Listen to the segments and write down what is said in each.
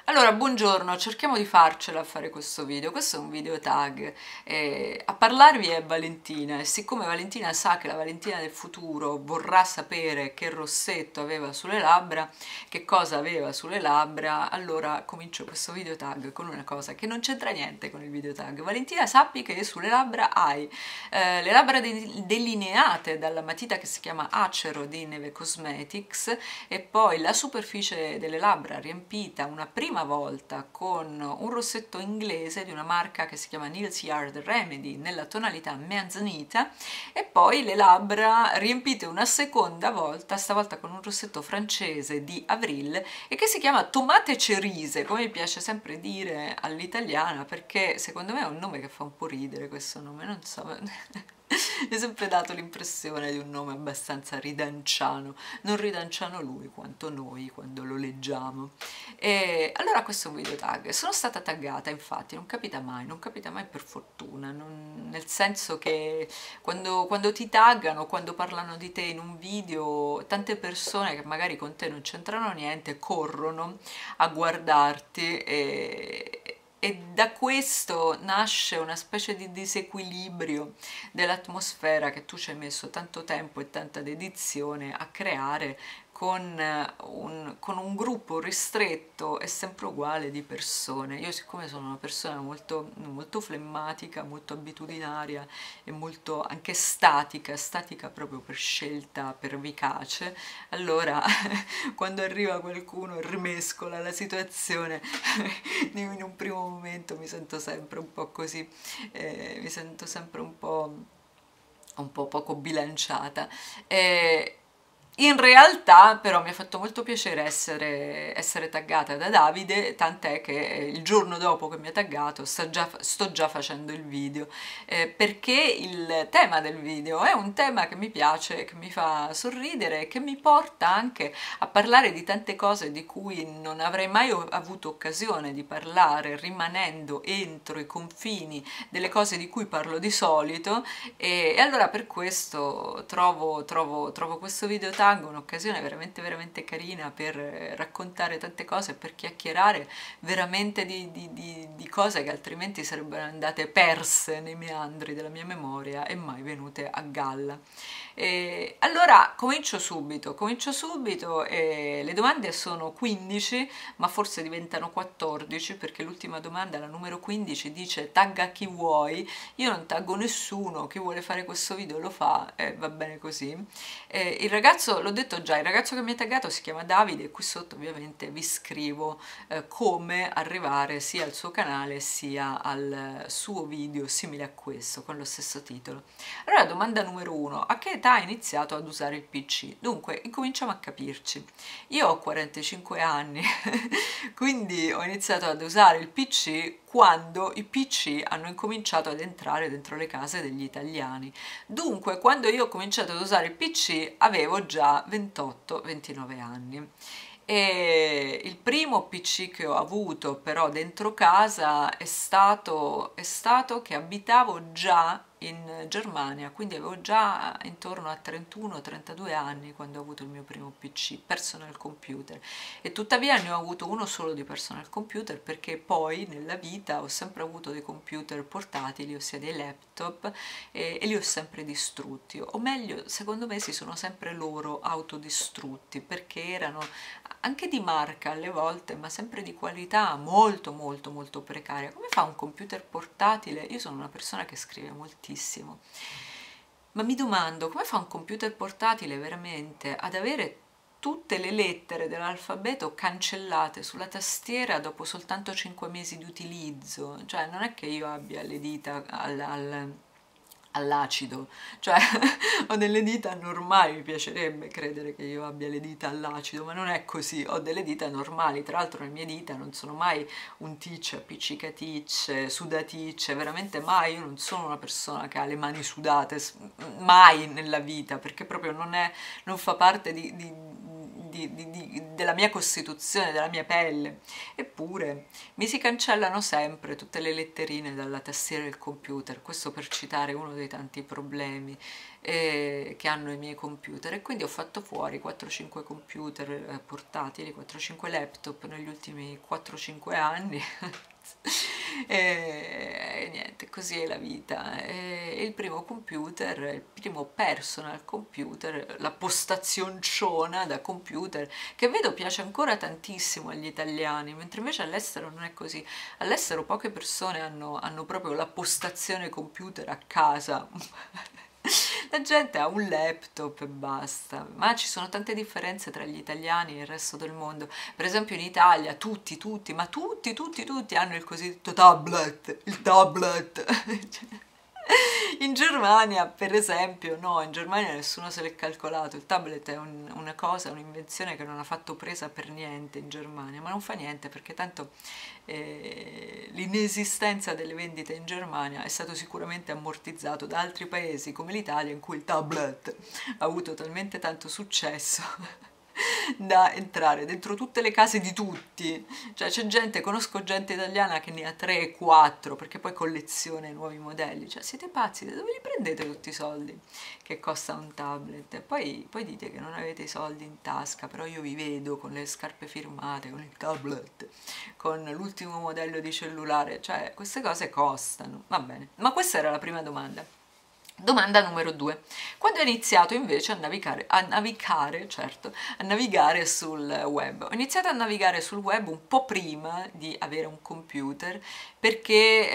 Allora, buongiorno, cerchiamo di farcela a fare questo video. Questo è un video tag. A parlarvi è Valentina e siccome Valentina sa che la Valentina del futuro vorrà sapere che rossetto aveva sulle labbra, che cosa aveva sulle labbra, allora comincio questo video tag con una cosa che non c'entra niente con il video tag. Valentina, sappi che sulle labbra hai le labbra delineate dalla matita che si chiama Acero di Neve Cosmetics e poi la superficie delle labbra riempita una prima volta con un rossetto inglese di una marca che si chiama Nils Yard Remedy nella tonalità Mezzanita e poi le labbra riempite una seconda volta, stavolta con un rossetto francese di Avril e che si chiama Tomate Cerise, come mi piace sempre dire all'italiana, perché secondo me è un nome che fa un po' ridere questo nome, non so. Mi è sempre dato l'impressione di un nome abbastanza ridanciano, non ridanciano lui quanto noi quando lo leggiamo. E allora questo è un video tag. Sono stata taggata, infatti, non capita mai per fortuna, nel senso che quando ti taggano, quando parlano di te in un video, tante persone che magari con te non c'entrano niente corrono a guardarti e da questo nasce una specie di disequilibrio dell'atmosfera che tu ci hai messo tanto tempo e tanta dedizione a creare con un gruppo ristretto e sempre uguale di persone. Io siccome sono una persona molto flemmatica, molto abitudinaria e molto anche statica proprio per scelta pervicace, allora quando arriva qualcuno e rimescola la situazione in un primo momento mi sento sempre un po' così, mi sento sempre un po' poco bilanciata. In realtà però mi ha fatto molto piacere essere taggata da Davide, tant'è che il giorno dopo che mi ha taggato sto già facendo il video, perché il tema del video è un tema che mi piace, che mi fa sorridere, che mi porta anche a parlare di tante cose di cui non avrei mai avuto occasione di parlare rimanendo entro i confini delle cose di cui parlo di solito e allora per questo trovo questo video tag un'occasione veramente carina per raccontare tante cose, per chiacchierare veramente di cose che altrimenti sarebbero andate perse nei meandri della mia memoria e mai venute a galla. E allora comincio subito e le domande sono 15, ma forse diventano 14 perché l'ultima domanda, la numero 15, dice tagga chi vuoi. Io non taggo nessuno, chi vuole fare questo video lo fa e va bene così. Il ragazzo, l'ho detto già, il ragazzo che mi ha taggato si chiama Davide e qui sotto ovviamente vi scrivo come arrivare sia al suo canale sia al suo video simile a questo con lo stesso titolo. Allora, domanda numero 1, a che età hai iniziato ad usare il PC? Dunque, incominciamo a capirci. Io ho 45 anni, quindi ho iniziato ad usare il PC quando i PC hanno incominciato ad entrare dentro le case degli italiani. Dunque, quando io ho cominciato ad usare il PC avevo già 28-29 anni. E il primo PC che ho avuto però dentro casa è stato che abitavo già in Germania, quindi avevo già intorno a 31-32 anni quando ho avuto il mio primo PC, personal computer, e tuttavia ne ho avuto uno solo di personal computer perché poi nella vita ho sempre avuto dei computer portatili, ossia dei laptop, e li ho sempre distrutti, o meglio, secondo me si sono sempre loro autodistrutti perché erano anche di marca alle volte, ma sempre di qualità molto precaria. Come fa un computer portatile? Io sono una persona che scrive moltissimo, ma mi domando come fa un computer portatile veramente ad avere tutte le lettere dell'alfabeto cancellate sulla tastiera dopo soltanto 5 mesi di utilizzo? Cioè non è che io abbia le dita all'acido, cioè ho delle dita normali, mi piacerebbe credere che io abbia le dita all'acido, ma non è così, ho delle dita normali, tra l'altro le mie dita non sono mai un ticce, appiccicaticce, sudaticce, veramente mai, io non sono una persona che ha le mani sudate, mai nella vita, perché proprio non fa parte di della mia costituzione, della mia pelle. Eppure mi si cancellano sempre tutte le letterine dalla tastiera del computer, questo per citare uno dei tanti problemi che hanno i miei computer, e quindi ho fatto fuori 4-5 computer portatili, 4-5 laptop negli ultimi 4-5 anni. E niente, così è la vita. E il primo computer, il primo personal computer, la postazionciona da computer, che vedo piace ancora tantissimo agli italiani, mentre invece all'estero non è così. All'estero poche persone hanno proprio la postazione computer a casa. La gente ha un laptop e basta, ma ci sono tante differenze tra gli italiani e il resto del mondo. Per esempio in Italia tutti hanno il cosiddetto tablet, il tablet. In Germania, per esempio, no, in Germania nessuno se l'è calcolato. Il tablet è una cosa, un'invenzione che non ha fatto presa per niente in Germania, ma non fa niente perché tanto l'inesistenza delle vendite in Germania è stato sicuramente ammortizzato da altri paesi come l'Italia, in cui il tablet ha avuto talmente tanto successo da entrare dentro tutte le case di tutti. Cioè c'è gente, conosco gente italiana che ne ha 3 4 perché poi colleziona i nuovi modelli. Cioè siete pazzi, da dove li prendete tutti i soldi che costa un tablet? E poi dite che non avete i soldi in tasca, però io vi vedo con le scarpe firmate, con il tablet, con l'ultimo modello di cellulare. Cioè queste cose costano, va bene. Ma questa era la prima domanda. Domanda numero 2. Quando ho iniziato invece a navigare sul web? Ho iniziato a navigare sul web un po' prima di avere un computer, perché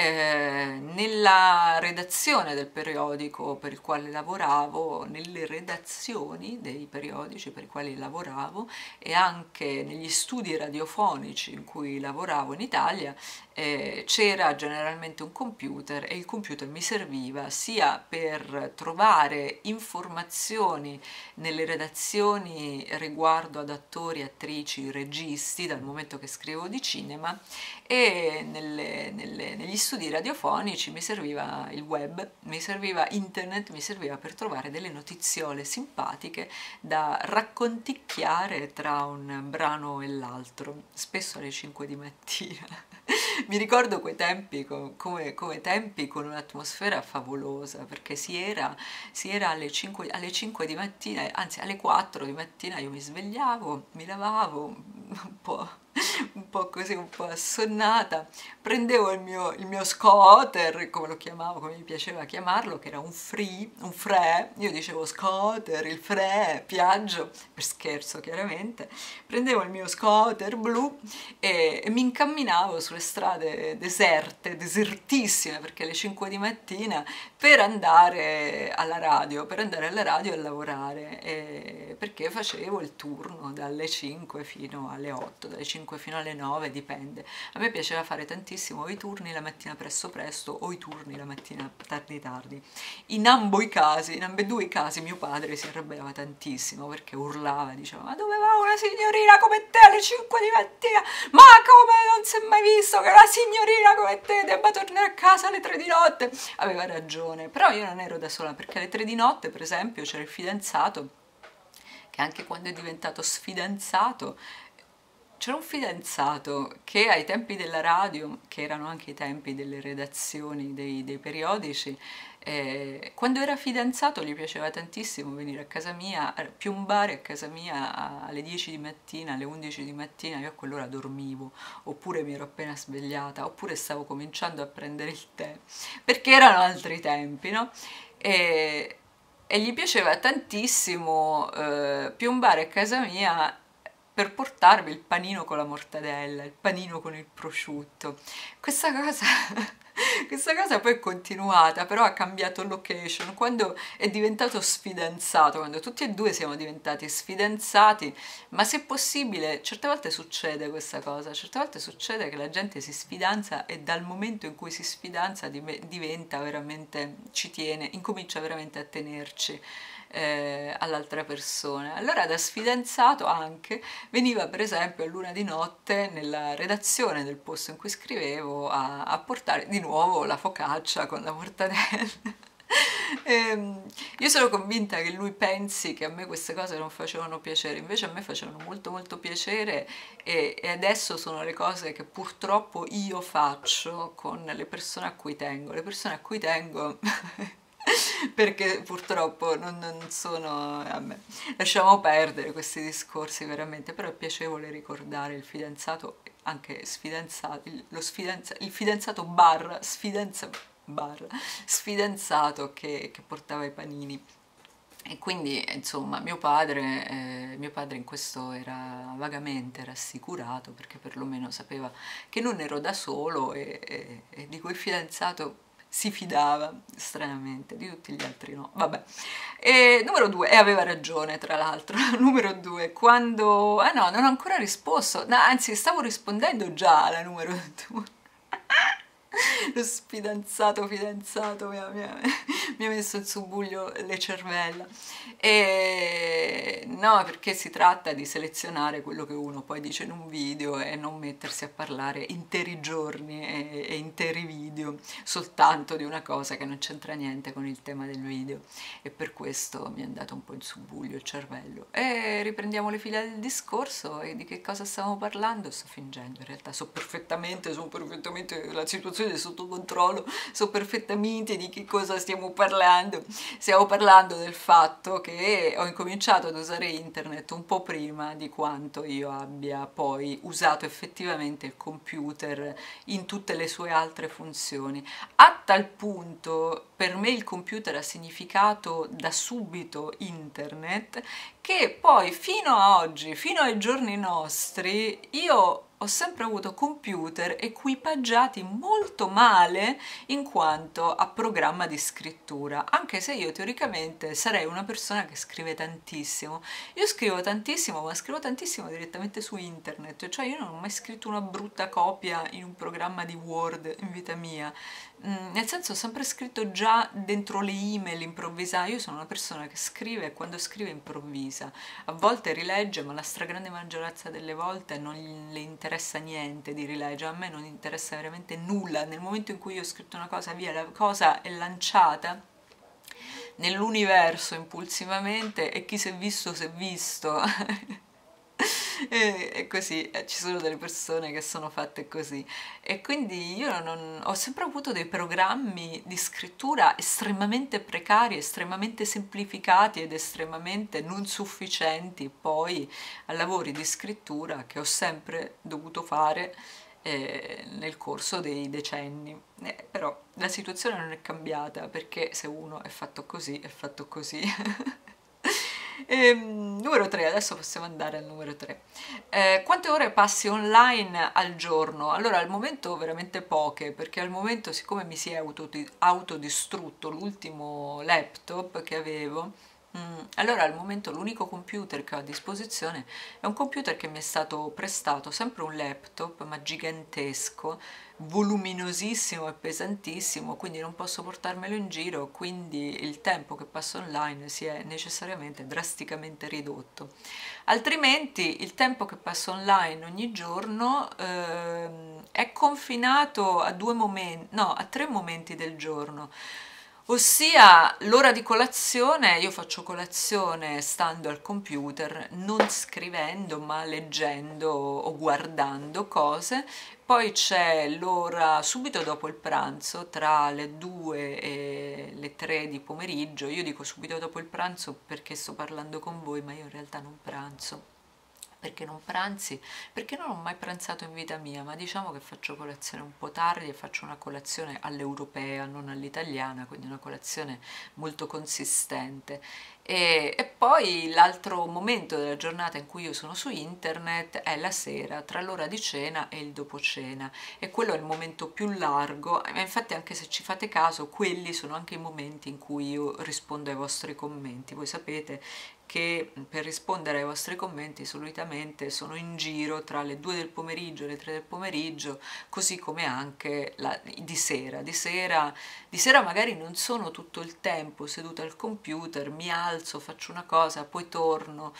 nella redazione del periodico per il quale lavoravo, nelle redazioni dei periodici per i quali lavoravo e anche negli studi radiofonici in cui lavoravo in Italia, c'era generalmente un computer, e il computer mi serviva sia per trovare informazioni nelle redazioni riguardo ad attori, attrici, registi, dal momento che scrivevo di cinema, e negli studi radiofonici mi serviva il web, mi serviva internet, mi serviva per trovare delle notiziole simpatiche da racconticchiare tra un brano e l'altro, spesso alle 5 di mattina. Mi ricordo quei tempi come tempi con un'atmosfera favolosa, perché si era alle 5 di mattina, anzi alle 4 di mattina io mi svegliavo, mi lavavo un po' così, un po' assonnata, prendevo il mio scooter, come lo chiamavo, come mi piaceva chiamarlo, che era un free, io dicevo scooter, il free, Piaggio, per scherzo chiaramente, prendevo il mio scooter blu e mi incamminavo sulle strade deserte, desertissime, perché alle 5 di mattina, per andare alla radio a lavorare, perché facevo il turno dalle 5 fino alle 8, dalle 5 fino alle 9, dipende. A me piaceva fare tantissimo o i turni la mattina presto o i turni la mattina tardi. In ambedue i casi mio padre si arrabbiava tantissimo perché urlava, diceva: ma dove va una signorina come te alle 5 di mattina? Ma come non si è mai visto che una signorina come te debba tornare a casa alle 3 di notte? Aveva ragione, però io non ero da sola, perché alle 3 di notte, per esempio, c'era il fidanzato che anche quando è diventato sfidanzato, c'era un fidanzato che ai tempi della radio, che erano anche i tempi delle redazioni dei periodici, quando era fidanzato gli piaceva tantissimo venire a casa mia, piombare a casa mia alle 10 di mattina, alle 11 di mattina. Io a quell'ora dormivo, oppure mi ero appena svegliata, oppure stavo cominciando a prendere il tè, perché erano altri tempi, no? E gli piaceva tantissimo piombare a casa mia per portarvi il panino con la mortadella, il panino con il prosciutto. Questa cosa poi è continuata, però ha cambiato location. Quando è diventato sfidanzato, quando tutti e due siamo diventati sfidanzati, ma se possibile, certe volte succede questa cosa, certe volte succede che la gente si sfidanza e dal momento in cui si sfidanza diventa veramente, ci tiene, incomincia veramente a tenerci all'altra persona. Allora da sfidanzato anche veniva per esempio a luna di notte nella redazione del posto in cui scrivevo a portare di nuovo la focaccia con la mortadella. Io sono convinta che lui pensi che a me queste cose non facevano piacere, invece a me facevano molto molto piacere e adesso sono le cose che purtroppo io faccio con le persone a cui tengo. Le persone a cui tengo perché purtroppo non sono a me. Lasciamo perdere questi discorsi veramente, però è piacevole ricordare il fidanzato, anche sfidanzato, il fidanzato sfidanzato che portava i panini. E quindi, insomma, mio padre in questo era vagamente rassicurato perché perlomeno sapeva che non ero da solo e di quel fidanzato si fidava, stranamente, di tutti gli altri no. Vabbè. E numero due, e aveva ragione tra l'altro, numero due, quando... Ah no, non ho ancora risposto, no, anzi stavo rispondendo già alla numero due. Lo fidanzato mi ha messo in subbuglio le cervella. E no, perché si tratta di selezionare quello che uno poi dice in un video e non mettersi a parlare interi giorni e interi video soltanto di una cosa che non c'entra niente con il tema del video. E per questo mi è andato un po' in subbuglio il cervello. E riprendiamo le fila del discorso e di che cosa stavamo parlando? Sto fingendo, in realtà so perfettamente, la situazione è sotto controllo, so perfettamente di che cosa stiamo parlando. Stiamo parlando del fatto che ho incominciato ad usare internet un po' prima di quanto io abbia poi usato effettivamente il computer in tutte le sue altre funzioni. A tal punto per me il computer ha significato da subito internet, che poi fino a oggi, fino ai giorni nostri, io ho sempre avuto computer equipaggiati molto male in quanto a programma di scrittura, anche se io teoricamente sarei una persona che scrive tantissimo. Io scrivo tantissimo, ma scrivo tantissimo direttamente su internet, cioè io non ho mai scritto una brutta copia in un programma di Word in vita mia. Nel senso, ho sempre scritto già dentro le email improvvisate. Io sono una persona che scrive e quando scrive improvvisa. A volte rilegge, ma la stragrande maggioranza delle volte non le interessa niente di rileggere. A me non interessa veramente nulla. Nel momento in cui io ho scritto una cosa, via, la cosa è lanciata nell'universo impulsivamente e chi si è visto si è visto. E così, ci sono delle persone che sono fatte così e quindi io ho sempre avuto dei programmi di scrittura estremamente precari, estremamente semplificati ed estremamente non sufficienti poi a lavori di scrittura che ho sempre dovuto fare nel corso dei decenni. Però la situazione non è cambiata perché se uno è fatto così, è fatto così. Numero 3, adesso possiamo andare al numero 3. Quante ore passi online al giorno? Allora, al momento veramente poche, perché al momento, siccome mi si è autodistrutto l'ultimo laptop che avevo, allora al momento l'unico computer che ho a disposizione è un computer che mi è stato prestato, sempre un laptop, ma gigantesco, voluminosissimo e pesantissimo, quindi non posso portarmelo in giro, quindi il tempo che passo online si è necessariamente drasticamente ridotto. Altrimenti il tempo che passo online ogni giorno è confinato a a tre momenti del giorno. Ossia l'ora di colazione, io faccio colazione stando al computer, non scrivendo ma leggendo o guardando cose, poi c'è l'ora subito dopo il pranzo, tra le 2 e le 3 di pomeriggio. Io dico subito dopo il pranzo perché sto parlando con voi, ma io in realtà non pranzo. Perché non pranzi? Perché non ho mai pranzato in vita mia, ma diciamo che faccio colazione un po' tardi e faccio una colazione all'europea, non all'italiana, quindi una colazione molto consistente. E poi l'altro momento della giornata in cui io sono su internet è la sera, tra l'ora di cena e il dopo cena, e quello è il momento più largo, e infatti anche se ci fate caso, quelli sono anche i momenti in cui io rispondo ai vostri commenti. Voi sapete che per rispondere ai vostri commenti solitamente sono in giro tra le 2 del pomeriggio e le 3 del pomeriggio, così come anche di sera. Di sera magari non sono tutto il tempo seduta al computer, mi alzo, faccio una cosa, poi torno.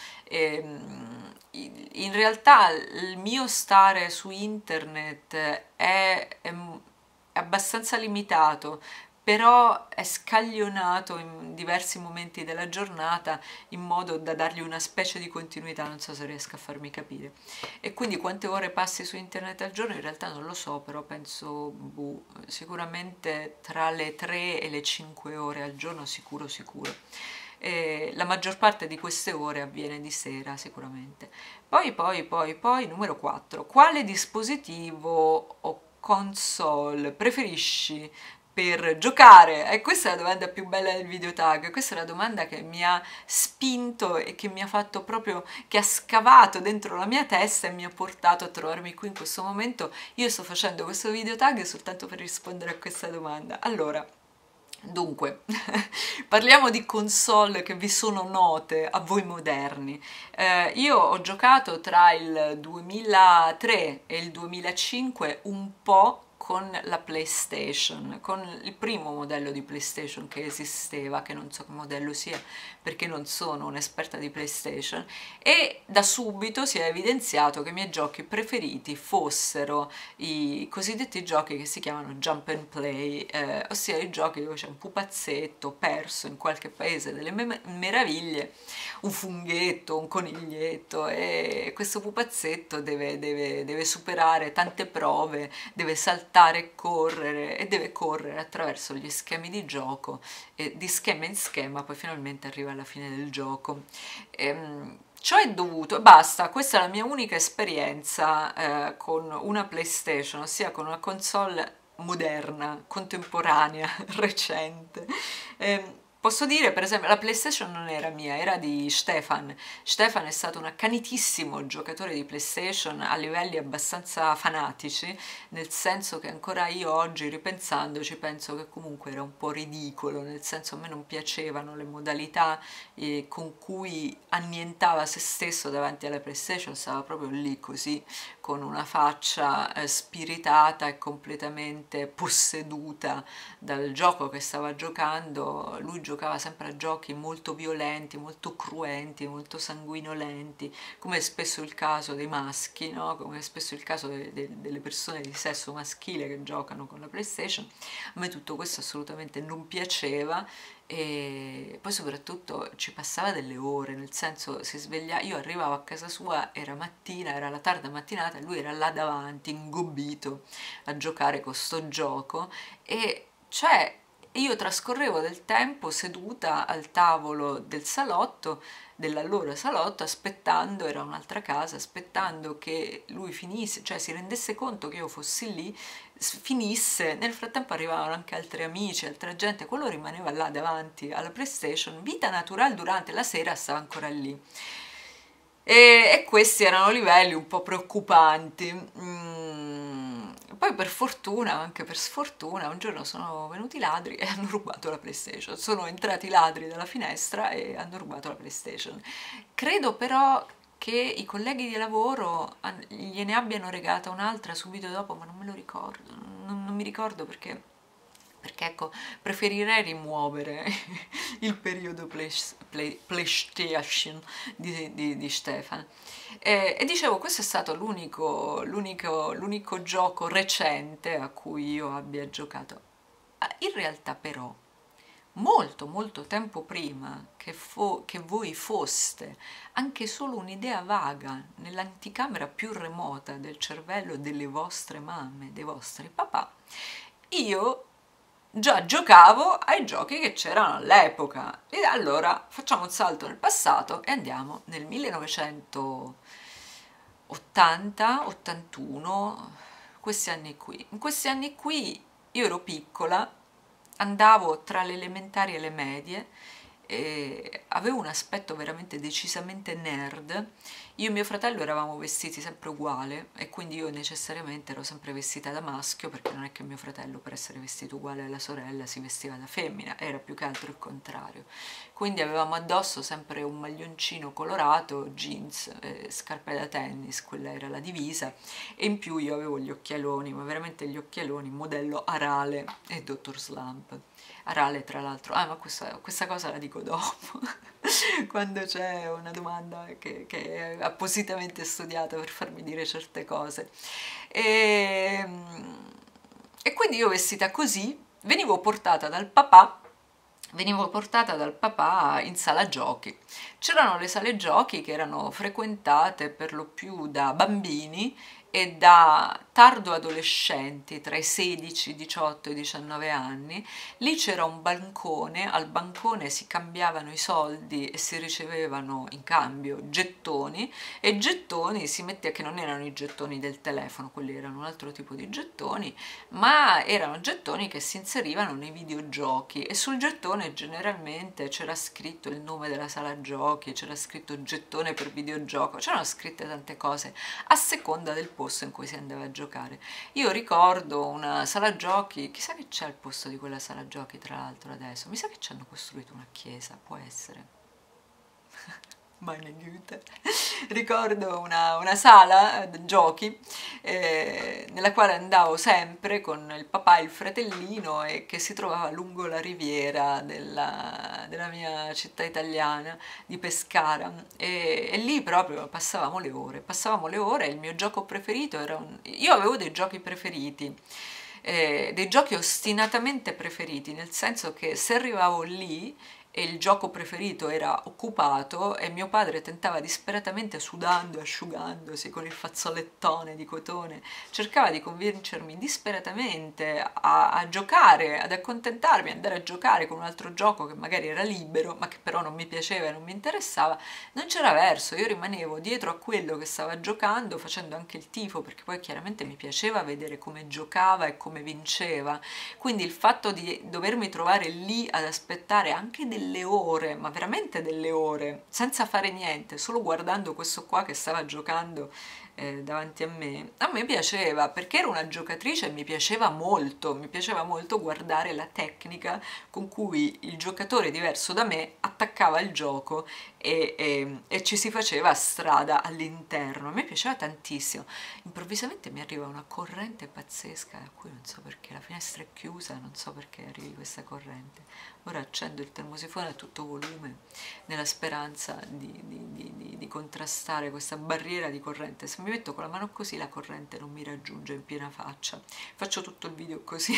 In realtà il mio stare su internet è abbastanza limitato però è scaglionato in diversi momenti della giornata in modo da dargli una specie di continuità, non so se riesco a farmi capire. E quindi quante ore passi su internet al giorno? In realtà non lo so, però penso sicuramente tra le 3 e le 5 ore al giorno, sicuro sicuro. E la maggior parte di queste ore avviene di sera sicuramente. Poi, numero 4. Quale dispositivo o console preferisci per giocare? E questa è la domanda più bella del videotag, questa è la domanda che mi ha spinto e che mi ha fatto proprio, che ha scavato dentro la mia testa e mi ha portato a trovarmi qui in questo momento. Io sto facendo questo videotag soltanto per rispondere a questa domanda. Allora, dunque, parliamo di console che vi sono note a voi moderni. Io ho giocato tra il 2003 e il 2005 un po' con la PlayStation, con il primo modello di PlayStation che esisteva, che non so che modello sia perché non sono un'esperta di PlayStation, e da subito si è evidenziato che i miei giochi preferiti fossero i cosiddetti giochi che si chiamano jump and play, ossia i giochi dove c'è un pupazzetto perso in qualche paese delle meraviglie, un funghetto, un coniglietto, e questo pupazzetto deve superare tante prove, deve saltare e correre, e deve correre attraverso gli schemi di gioco, e di schema in schema poi finalmente arriva alla fine del gioco. Ciò è dovuto, basta, questa è la mia unica esperienza con una PlayStation, ossia con una console moderna, contemporanea, recente. Posso dire, per esempio, la PlayStation non era mia, era di Stefan. Stefan è stato un accanitissimo giocatore di PlayStation a livelli abbastanza fanatici, nel senso che ancora io oggi, ripensandoci, penso che comunque era un po' ridicolo, nel senso a me non piacevano le modalità con cui annientava se stesso davanti alla PlayStation, stava proprio lì così, con una faccia spiritata e completamente posseduta dal gioco che stava giocando. Lui giocava sempre a giochi molto violenti, molto cruenti, molto sanguinolenti, come è spesso il caso dei maschi, no? Come è spesso il caso delle persone di sesso maschile che giocano con la PlayStation. A me tutto questo assolutamente non piaceva, e poi soprattutto ci passava delle ore, nel senso si svegliava, io arrivavo a casa sua, era mattina, era la tarda mattinata, e lui era là davanti, ingobbito a giocare con sto gioco, e cioè io trascorrevo del tempo seduta al tavolo del salotto, dell'allora salotto, aspettando, era un'altra casa, aspettando che lui finisse, cioè si rendesse conto che io fossi lì, finisse. Nel frattempo arrivavano anche altri amici, altra gente, quello rimaneva là davanti alla PlayStation, vita naturale, durante la sera stava ancora lì. E questi erano livelli un po' preoccupanti. Poi per fortuna, anche per sfortuna, un giorno sono venuti i ladri e hanno rubato la PlayStation. Sono entrati i ladri dalla finestra e hanno rubato la PlayStation. Credo però che i colleghi di lavoro gliene abbiano regalata un'altra subito dopo, ma non me lo ricordo, non mi ricordo perché ecco, preferirei rimuovere il periodo PlayStation di Stefan. E dicevo, questo è stato l'unico gioco recente a cui io abbia giocato. In realtà però, molto tempo prima che voi foste anche solo un'idea vaga nell'anticamera più remota del cervello delle vostre mamme, dei vostri papà, io già giocavo ai giochi che c'erano all'epoca. E allora facciamo un salto nel passato e andiamo nel 1980, 81, questi anni qui. In questi anni qui io ero piccola, andavo tra le elementari e le medie, e avevo un aspetto veramente decisamente nerd. Io e mio fratello eravamo vestiti sempre uguale, e quindi io necessariamente ero sempre vestita da maschio, perché non è che mio fratello, per essere vestito uguale alla sorella, si vestiva da femmina, era più che altro il contrario. Quindi avevamo addosso sempre un maglioncino colorato, jeans, scarpe da tennis, quella era la divisa, e in più io avevo gli occhialoni, ma veramente gli occhialoni modello Arale e Dr. Slump. Arale, tra l'altro, ma questa cosa la dico dopo, quando c'è una domanda che è appositamente studiata per farmi dire certe cose. E quindi io vestita così, venivo portata dal papà in sala giochi. C'erano le sale giochi che erano frequentate per lo più da bambini e da tardo adolescenti tra i 16, 18 e i 19 anni. Lì c'era un bancone, al bancone si cambiavano i soldi e si ricevevano in cambio gettoni, e gettoni si metteva, che non erano i gettoni del telefono, quelli erano un altro tipo di gettoni, ma erano gettoni che si inserivano nei videogiochi, e sul gettone generalmente c'era scritto il nome della sala giochi, c'era scritto gettone per videogioco, c'erano scritte tante cose a seconda del posto in cui si andava a giocare. Io ricordo una sala giochi, chissà che c'è al posto di quella sala giochi tra l'altro adesso, mi sa che ci hanno costruito una chiesa, può essere. Meine Güte. Ricordo una sala giochi nella quale andavo sempre con il papà e il fratellino, e che si trovava lungo la riviera della mia città italiana di Pescara, e lì proprio passavamo le ore. Il mio gioco preferito era io avevo dei giochi preferiti, dei giochi ostinatamente preferiti, nel senso che se arrivavo lì e il gioco preferito era occupato e mio padre tentava disperatamente, sudando, asciugandosi con il fazzolettone di cotone, cercava di convincermi disperatamente a giocare, ad accontentarmi, andare a giocare con un altro gioco che magari era libero ma che però non mi piaceva e non mi interessava, non c'era verso, io rimanevo dietro a quello che stava giocando, facendo anche il tifo, perché poi chiaramente mi piaceva vedere come giocava e come vinceva. Quindi il fatto di dovermi trovare lì ad aspettare anche delle ore, ma veramente delle ore, senza fare niente, solo guardando questo qua che stava giocando davanti a me piaceva, perché ero una giocatrice e mi piaceva molto guardare la tecnica con cui il giocatore diverso da me attaccava il gioco e ci si faceva strada all'interno. A me piaceva tantissimo. Improvvisamente mi arriva una corrente pazzesca, a cui non so perché, la finestra è chiusa, non so perché arrivi questa corrente. Ora accendo il termosifone a tutto volume nella speranza di contrastare questa barriera di corrente. Se mi metto con la mano così la corrente non mi raggiunge in piena faccia. Faccio tutto il video così.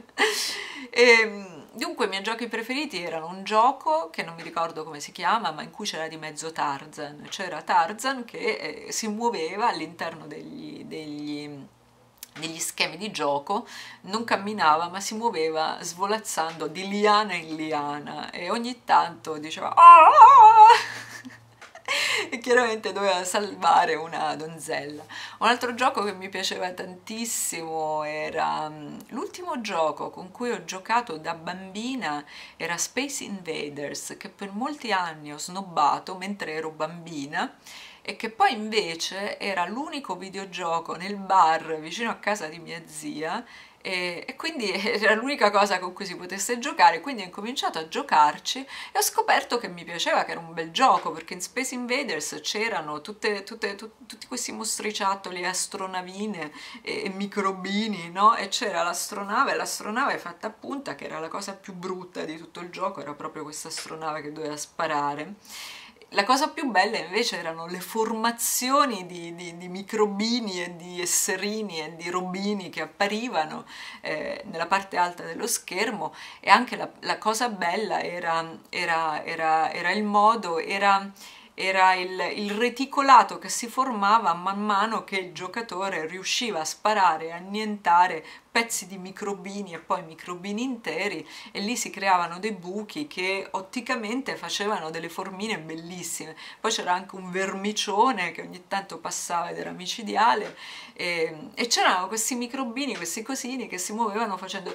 Dunque i miei giochi preferiti erano un gioco che non mi ricordo come si chiama, ma in cui c'era di mezzo Tarzan. C'era Tarzan che si muoveva all'interno degli schemi di gioco, non camminava ma si muoveva svolazzando di liana in liana, e ogni tanto diceva "Ah!" e chiaramente doveva salvare una donzella. Un altro gioco che mi piaceva tantissimo era l'ultimo gioco con cui ho giocato da bambina, era Space Invaders, che per molti anni ho snobbato mentre ero bambina, e che poi invece era l'unico videogioco nel bar vicino a casa di mia zia, e quindi era l'unica cosa con cui si potesse giocare, quindi ho incominciato a giocarci e ho scoperto che mi piaceva, che era un bel gioco, perché in Space Invaders c'erano tutti questi mostriciattoli, astronavine e microbini, no? E c'era l'astronave fatta a punta, che era la cosa più brutta di tutto il gioco, era proprio questa astronave che doveva sparare. La cosa più bella invece erano le formazioni di microbini e di esserini e di robini che apparivano nella parte alta dello schermo, e anche la cosa bella era il modo, era il reticolato che si formava man mano che il giocatore riusciva a sparare e annientare pezzi di microbini e poi microbini interi, e lì si creavano dei buchi che otticamente facevano delle formine bellissime. Poi c'era anche un vermicione che ogni tanto passava ed era micidiale, e c'erano questi microbini, questi cosini che si muovevano facendo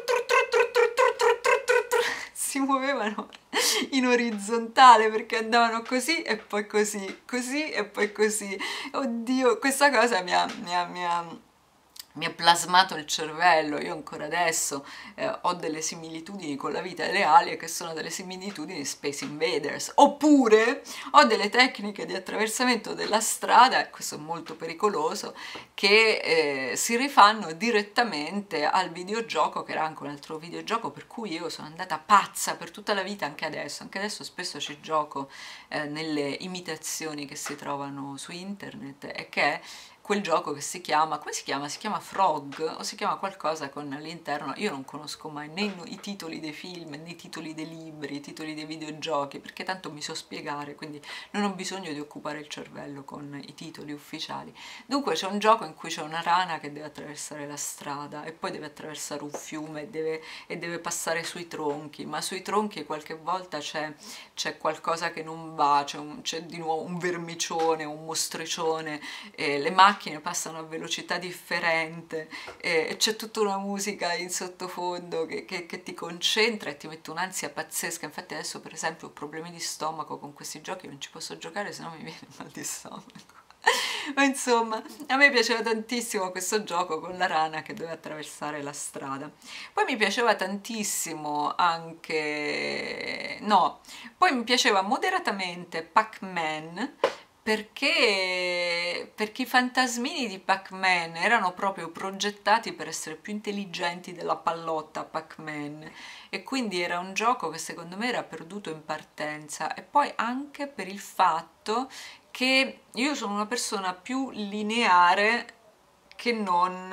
si muovevano in orizzontale, perché andavano così e poi così, così e poi così. Oddio, questa cosa mi ha plasmato il cervello. Io ancora adesso ho delle similitudini con la vita reale che sono delle similitudini di Space Invaders, oppure ho delle tecniche di attraversamento della strada, e questo è molto pericoloso, che si rifanno direttamente al videogioco, che era anche un altro videogioco per cui io sono andata pazza per tutta la vita, anche adesso spesso ci gioco nelle imitazioni che si trovano su internet, e che è quel gioco che si chiama, come si chiama? Si chiama Frog o si chiama qualcosa con all'interno, io non conosco mai né i titoli dei film, né i titoli dei libri, i titoli dei videogiochi, perché tanto mi so spiegare, quindi non ho bisogno di occupare il cervello con i titoli ufficiali. Dunque c'è un gioco in cui c'è una rana che deve attraversare la strada e poi deve attraversare un fiume e deve passare sui tronchi, ma sui tronchi qualche volta c'è qualcosa che non va, c'è di nuovo un vermicione, un mostricione, le macchine passano a velocità differente, c'è tutta una musica in sottofondo che ti concentra e ti mette un'ansia pazzesca. Infatti adesso per esempio ho problemi di stomaco con questi giochi, non ci posso giocare se no mi viene mal di stomaco. Ma insomma, a me piaceva tantissimo questo gioco con la rana che doveva attraversare la strada. Poi mi piaceva tantissimo anche... no, poi mi piaceva moderatamente Pac-Man, perché i fantasmini di Pac-Man erano proprio progettati per essere più intelligenti della pallotta Pac-Man, e quindi era un gioco che secondo me era perduto in partenza, e poi anche per il fatto che io sono una persona più lineare che non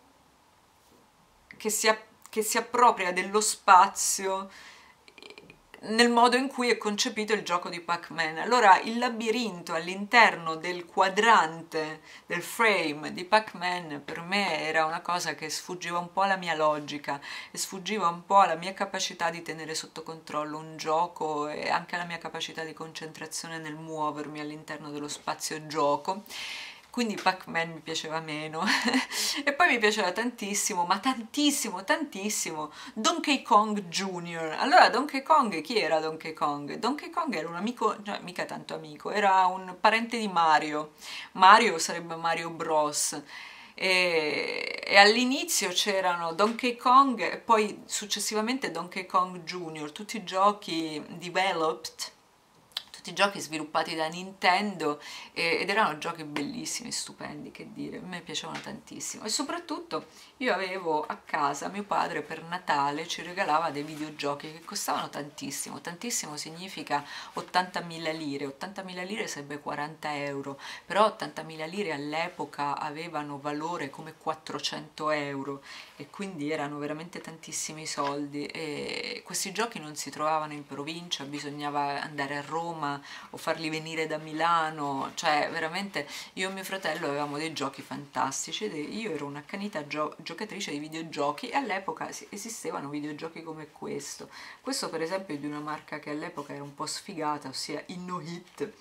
che si appropria dello spazio nel modo in cui è concepito il gioco di Pac-Man. Allora il labirinto all'interno del quadrante, del frame di Pac-Man, per me era una cosa che sfuggiva un po' alla mia logica e sfuggiva un po' alla mia capacità di tenere sotto controllo un gioco e anche alla mia capacità di concentrazione nel muovermi all'interno dello spazio gioco. Quindi Pac-Man mi piaceva meno. E poi mi piaceva tantissimo, ma tantissimo, tantissimo, Donkey Kong Jr. Allora, Donkey Kong, chi era Donkey Kong? Donkey Kong era un amico, cioè mica tanto amico, era un parente di Mario. Mario sarebbe Mario Bros. E all'inizio c'erano Donkey Kong e poi successivamente Donkey Kong Jr., tutti giochi developed, tutti giochi sviluppati da Nintendo, ed erano giochi bellissimi, stupendi, che dire, a me piacevano tantissimo. E soprattutto io avevo a casa, mio padre per Natale ci regalava dei videogiochi che costavano tantissimo, tantissimo significa 80.000 lire, 80.000 lire sarebbe 40 euro, però 80.000 lire all'epoca avevano valore come 400 euro, e quindi erano veramente tantissimi soldi, e questi giochi non si trovavano in provincia, bisognava andare a Roma o farli venire da Milano, cioè veramente io e mio fratello avevamo dei giochi fantastici, ed io ero un'accanita giocatrice di videogiochi, e all'epoca esistevano videogiochi come questo per esempio è di una marca che all'epoca era un po' sfigata, ossia InnoHit.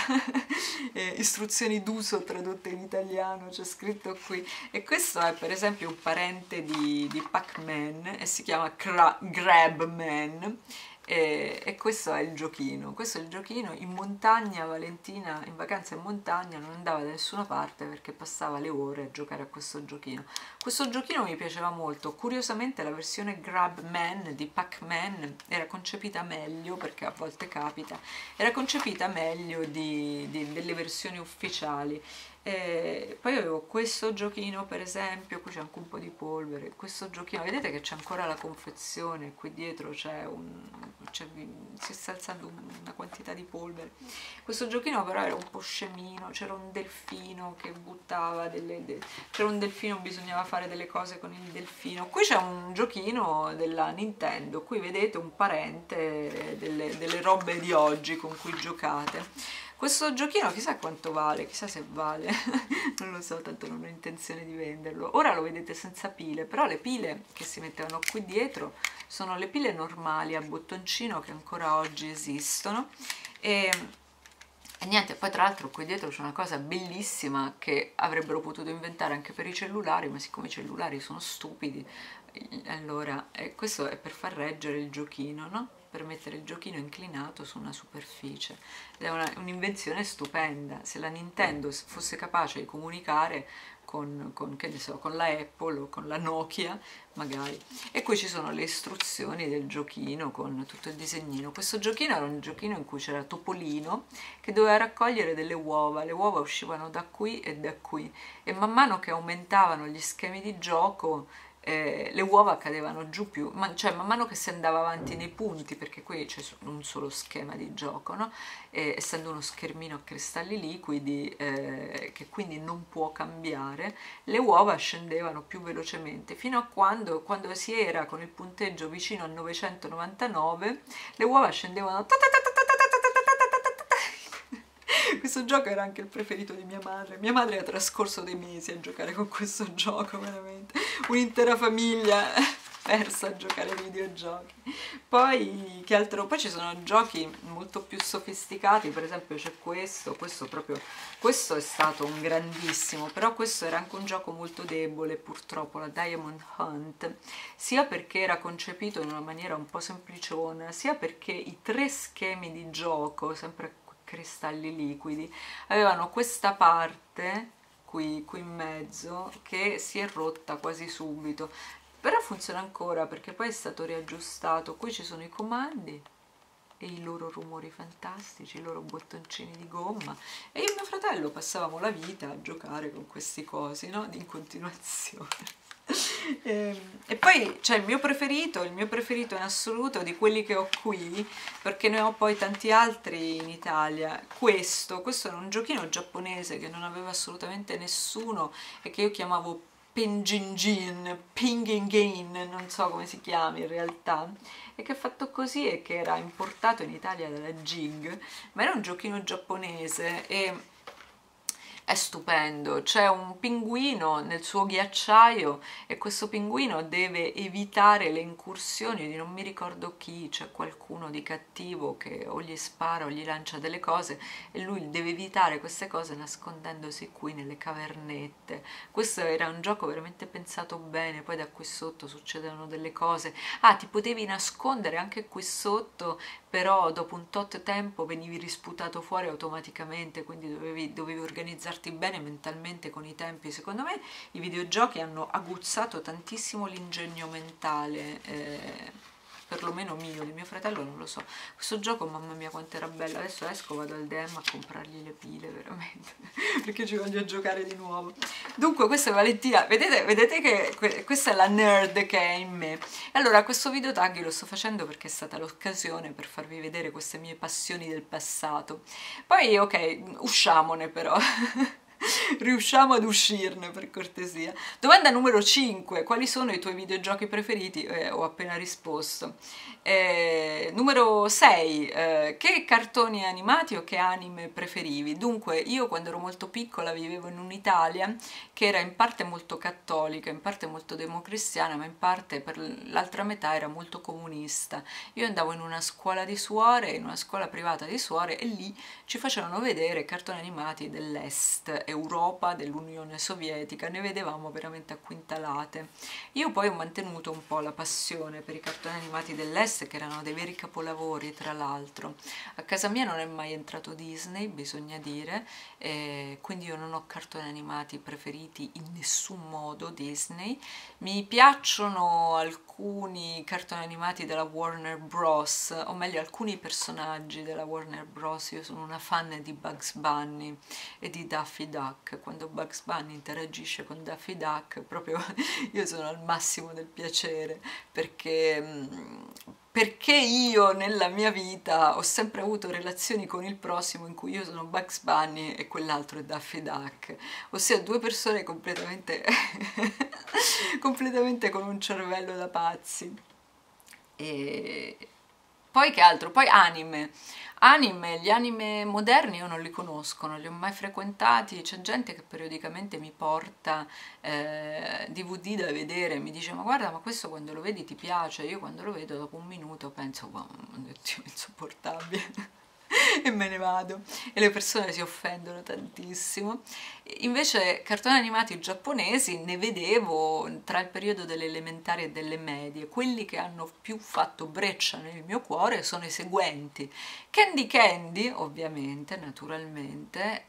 Istruzioni d'uso tradotte in italiano, c'è scritto qui, e questo è per esempio un parente di Pac-Man e si chiama Grabman. E questo è il giochino, in montagna. Valentina in vacanza in montagna non andava da nessuna parte perché passava le ore a giocare a questo giochino. Questo giochino mi piaceva molto, curiosamente la versione Grabman di Pac-Man era concepita meglio, perché a volte capita, era concepita meglio delle versioni ufficiali. Poi avevo questo giochino per esempio, qui c'è anche un po' di polvere, questo giochino, vedete che c'è ancora la confezione, qui dietro si sta alzando una quantità di polvere. Questo giochino però era un po' scemino, c'era un delfino che buttava c'era un delfino, bisognava fare delle cose con il delfino. Qui c'è un giochino della Nintendo, qui vedete un parente delle robe di oggi con cui giocate. Questo giochino chissà quanto vale, chissà se vale, non lo so, tanto non ho intenzione di venderlo. Ora lo vedete senza pile, però le pile che si mettevano qui dietro sono le pile normali a bottoncino che ancora oggi esistono. E niente, poi tra l'altro qui dietro c'è una cosa bellissima che avrebbero potuto inventare anche per i cellulari, ma siccome i cellulari sono stupidi, allora questo è per far reggere il giochino, no? Per mettere il giochino inclinato su una superficie, ed è un'invenzione stupenda. Se la Nintendo fosse capace di comunicare che ne so, con la Apple o con la Nokia magari. E qui ci sono le istruzioni del giochino con tutto il disegnino. Questo giochino era un giochino in cui c'era Topolino che doveva raccogliere delle uova, le uova uscivano da qui, e man mano che aumentavano gli schemi di gioco le uova cadevano giù più, cioè man mano che si andava avanti nei punti, perché qui c'è un solo schema di gioco, no? Essendo uno schermino a cristalli liquidi che quindi non può cambiare, le uova scendevano più velocemente fino a quando si era con il punteggio vicino a 999, le uova scendevano. Questo gioco era anche il preferito di mia madre. Mia madre ha trascorso dei mesi a giocare con questo gioco, veramente. Un'intera famiglia persa a giocare ai videogiochi. Poi, che altro? Poi ci sono giochi molto più sofisticati, per esempio c'è questo è stato un grandissimo, però questo era anche un gioco molto debole, purtroppo, la Diamond Hunt, sia perché era concepito in una maniera un po' sempliciona, sia perché i 3 schemi di gioco, sempre cristalli liquidi, avevano questa parte qui in mezzo che si è rotta quasi subito, però funziona ancora perché poi è stato riaggiustato. Qui ci sono i comandi e i loro rumori fantastici, i loro bottoncini di gomma, e io e mio fratello passavamo la vita a giocare con questi cosi, no? In continuazione. E poi c'è il mio preferito in assoluto di quelli che ho qui, perché ne ho poi tanti altri in Italia. Questo era un giochino giapponese che non aveva assolutamente nessuno e che io chiamavo Pingingin, non so come si chiami in realtà, e che è fatto così e che era importato in Italia dalla Jig, ma era un giochino giapponese e è stupendo. C'è un pinguino nel suo ghiacciaio e questo pinguino deve evitare le incursioni di non mi ricordo chi, c'è qualcuno di cattivo che o gli spara o gli lancia delle cose e lui deve evitare queste cose nascondendosi qui nelle cavernette. Questo era un gioco veramente pensato bene, poi da qui sotto succedono delle cose. Ah, ti potevi nascondere anche qui sotto, però dopo un tot tempo venivi risputato fuori automaticamente, quindi dovevi organizzarti bene mentalmente con i tempi. Secondo me i videogiochi hanno aguzzato tantissimo l'ingegno mentale, perlomeno mio, di mio fratello non lo so. Questo gioco, mamma mia quanto era bello. Adesso esco, vado al DM a comprargli le pile, veramente, perché ci voglio giocare di nuovo. Dunque questa è Valentina, vedete che questa è la nerd che è in me. Allora questo video tag lo sto facendo perché è stata l'occasione per farvi vedere queste mie passioni del passato. Poi ok, usciamone però. Riusciamo ad uscirne, per cortesia. Domanda numero 5. Quali sono i tuoi videogiochi preferiti? Ho appena risposto. Numero 6. Che cartoni animati o che anime preferivi? Dunque, io quando ero molto piccola vivevo in un'Italia che era in parte molto cattolica, in parte molto democristiana, ma in parte per l'altra metà era molto comunista. Io andavo in una scuola di suore, in una scuola privata di suore, e lì ci facevano vedere cartoni animati dell'Est Europa, dell'Unione Sovietica, ne vedevamo veramente a quintalate. Io poi ho mantenuto un po' la passione per i cartoni animati dell'Est, che erano dei veri capolavori, tra l'altro. A casa mia non è mai entrato Disney, bisogna dire, quindi io non ho cartoni animati preferiti in nessun modo Disney. Mi piacciono alcuni cartoni animati della Warner Bros, o meglio alcuni personaggi della Warner Bros. Io sono una fan di Bugs Bunny e di Daffy Duck. Quando Bugs Bunny interagisce con Daffy Duck, proprio io sono al massimo del piacere, perché io nella mia vita ho sempre avuto relazioni con il prossimo in cui io sono Bugs Bunny e quell'altro è Daffy Duck, ossia due persone completamente completamente con un cervello da pazzi. E poi che altro? Poi gli anime moderni io non li conosco, non li ho mai frequentati. C'è gente che periodicamente mi porta DVD da vedere, mi dice ma guarda, ma questo quando lo vedi ti piace? Io quando lo vedo dopo un minuto penso wow, Dio, è insopportabile e me ne vado, e le persone si offendono tantissimo. Invece cartoni animati giapponesi ne vedevo tra il periodo delle elementari e delle medie. Quelli che hanno più fatto breccia nel mio cuore sono i seguenti: Candy Candy, ovviamente, naturalmente,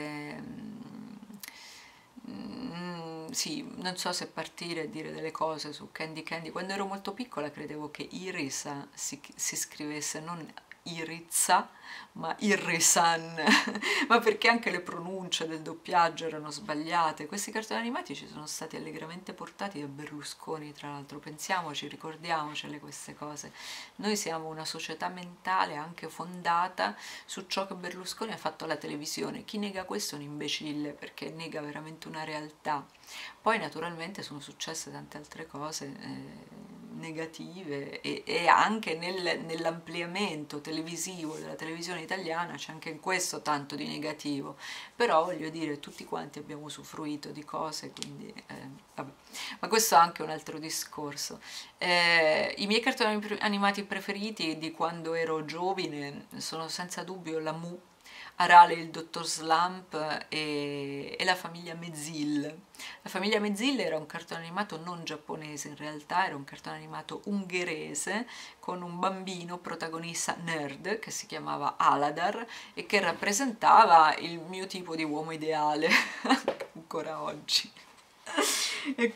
sì, non so se partire e dire delle cose su Candy Candy. Quando ero molto piccola credevo che Iris si scrivesse non Irizza, ma Irrisan, ma perché anche le pronunce del doppiaggio erano sbagliate. Questi cartoni animati ci sono stati allegramente portati da Berlusconi, tra l'altro, pensiamoci, ricordiamocele queste cose. Noi siamo una società mentale anche fondata su ciò che Berlusconi ha fatto alla televisione. Chi nega questo è un imbecille, perché nega veramente una realtà. Poi naturalmente sono successe tante altre cose negative e anche nell'ampliamento televisivo della televisione italiana c'è anche in questo tanto di negativo, però voglio dire tutti quanti abbiamo usufruito di cose, quindi vabbè. Ma questo è anche un altro discorso. I miei cartoni animati preferiti di quando ero giovane sono senza dubbio la Mu, Arale il dottor Slump e la famiglia Mezil. La famiglia Mezil era un cartone animato non giapponese, in realtà era un cartone animato ungherese con un bambino protagonista nerd che si chiamava Aladar e che rappresentava il mio tipo di uomo ideale ancora oggi. E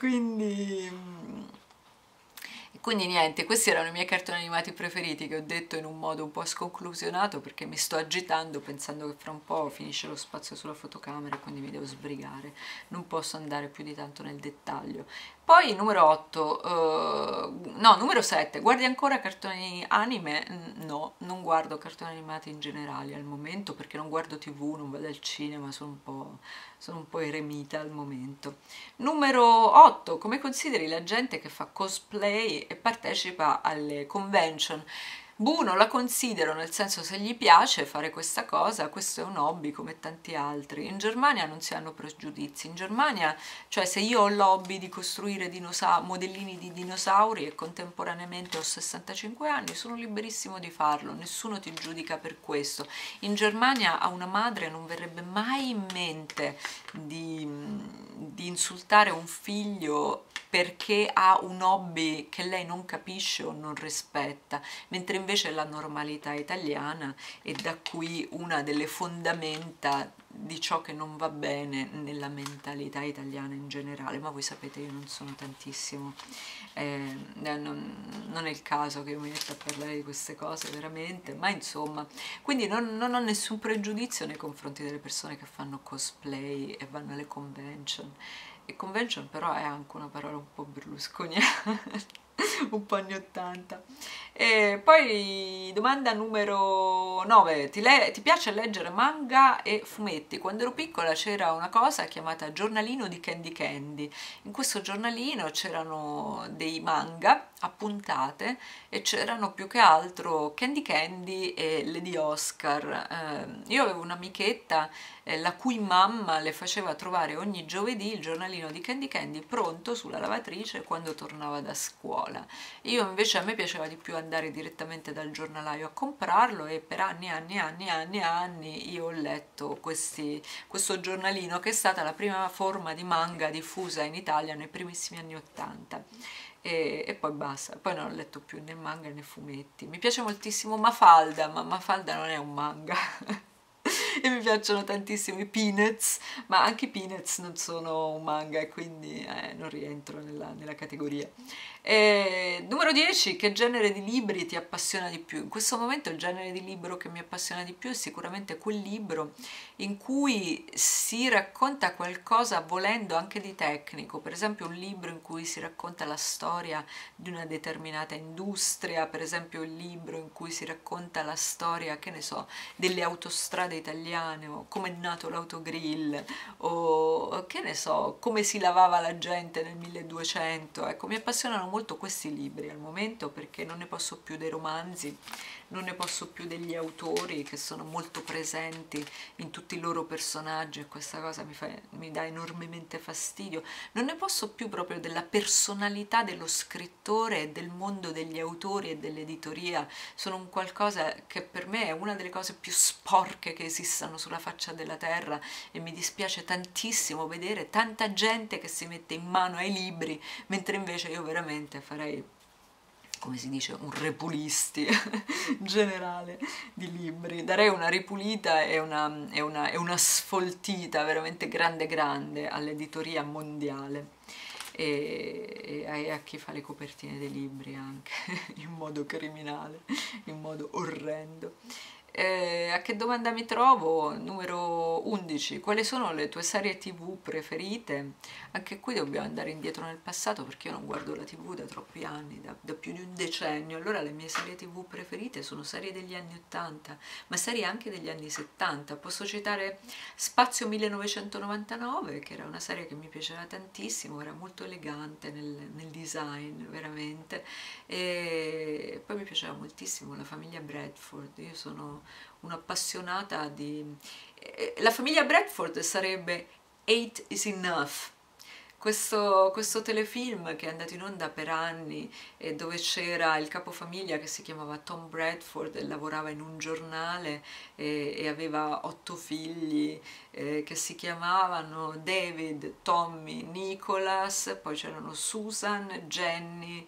quindi niente, questi erano i miei cartoni animati preferiti che ho detto in un modo un po' sconclusionato perché mi sto agitando pensando che fra un po' finisce lo spazio sulla fotocamera e quindi mi devo sbrigare, non posso andare più di tanto nel dettaglio. Poi numero 8, no, numero 7, guardi ancora cartoni anime? No, non guardo cartoni animati in generale al momento perché non guardo TV, non vado al cinema, sono un po' eremita al momento. Numero 8, come consideri la gente che fa cosplay e partecipa alle convention? Non la considero, nel senso se gli piace fare questa cosa, questo è un hobby come tanti altri. In Germania non si hanno pregiudizi, in Germania, cioè se io ho l'hobby di costruire modellini di dinosauri e contemporaneamente ho 65 anni, sono liberissimo di farlo, nessuno ti giudica per questo. In Germania a una madre non verrebbe mai in mente di insultare un figlio perché ha un hobby che lei non capisce o non rispetta, mentre invece la normalità italiana è da qui una delle fondamenta di ciò che non va bene nella mentalità italiana in generale, ma voi sapete io non sono tantissimo, non è il caso che io mi metta a parlare di queste cose veramente, ma insomma, quindi non ho nessun pregiudizio nei confronti delle persone che fanno cosplay e vanno alle convention. E convention però è anche una parola un po' berlusconiana, un po' anni 80. E poi domanda numero 9, ti piace leggere manga e fumetti? Quando ero piccola c'era una cosa chiamata giornalino di Candy Candy. In questo giornalino c'erano dei manga a puntate e c'erano più che altro Candy Candy e Lady Oscar. Io avevo un'amichetta la cui mamma le faceva trovare ogni giovedì il giornalino di Candy Candy pronto sulla lavatrice quando tornava da scuola. Io invece a me piaceva di più andare direttamente dal giornalaio a comprarlo e per anni e anni io ho letto questo giornalino che è stata la prima forma di manga diffusa in Italia nei primissimi anni 80. E poi basta, poi non ho letto più né manga né fumetti. Mi piace moltissimo Mafalda, ma Mafalda non è un manga. E mi piacciono tantissimo i Peanuts, ma anche i Peanuts non sono un manga e quindi non rientro nella categoria. Numero 10, che genere di libri ti appassiona di più? In questo momento il genere di libro che mi appassiona di più è sicuramente quel libro in cui si racconta qualcosa volendo anche di tecnico, per esempio un libro in cui si racconta la storia di una determinata industria, per esempio un libro in cui si racconta la storia, che ne so, delle autostrade italiane o come è nato l'autogrill o che ne so, come si lavava la gente nel 1200. Ecco, mi appassionano molto questi libri al momento perché non ne posso più dei romanzi, non ne posso più degli autori che sono molto presenti in tutti i loro personaggi e questa cosa mi dà enormemente fastidio. Non ne posso più proprio della personalità dello scrittore e del mondo degli autori e dell'editoria. Sono un qualcosa che per me è una delle cose più sporche che esistano sulla faccia della terra e mi dispiace tantissimo vedere tanta gente che si mette in mano ai libri, mentre invece io veramente farei, come si dice, un repulisti generale di libri. Darei una ripulita e una sfoltita veramente grande all'editoria mondiale. e a chi fa le copertine dei libri anche, in modo criminale, in modo orrendo. A che domanda mi trovo? Numero 11. Quali sono le tue serie TV preferite? Anche qui dobbiamo andare indietro nel passato perché io non guardo la TV da troppi anni, da più di un decennio. Allora le mie serie TV preferite sono serie degli anni 80, ma serie anche degli anni 70. Posso citare Spazio 1999, che era una serie che mi piaceva tantissimo, era molto elegante nel design, veramente. E poi mi piaceva moltissimo La famiglia Bradford. Io sono un'appassionata di... La famiglia Bradford sarebbe Eight is Enough, questo telefilm che è andato in onda per anni e dove c'era il capofamiglia che si chiamava Tom Bradford e lavorava in un giornale e aveva 8 figli che si chiamavano David, Tommy, Nicholas, poi c'erano Susan, Jenny,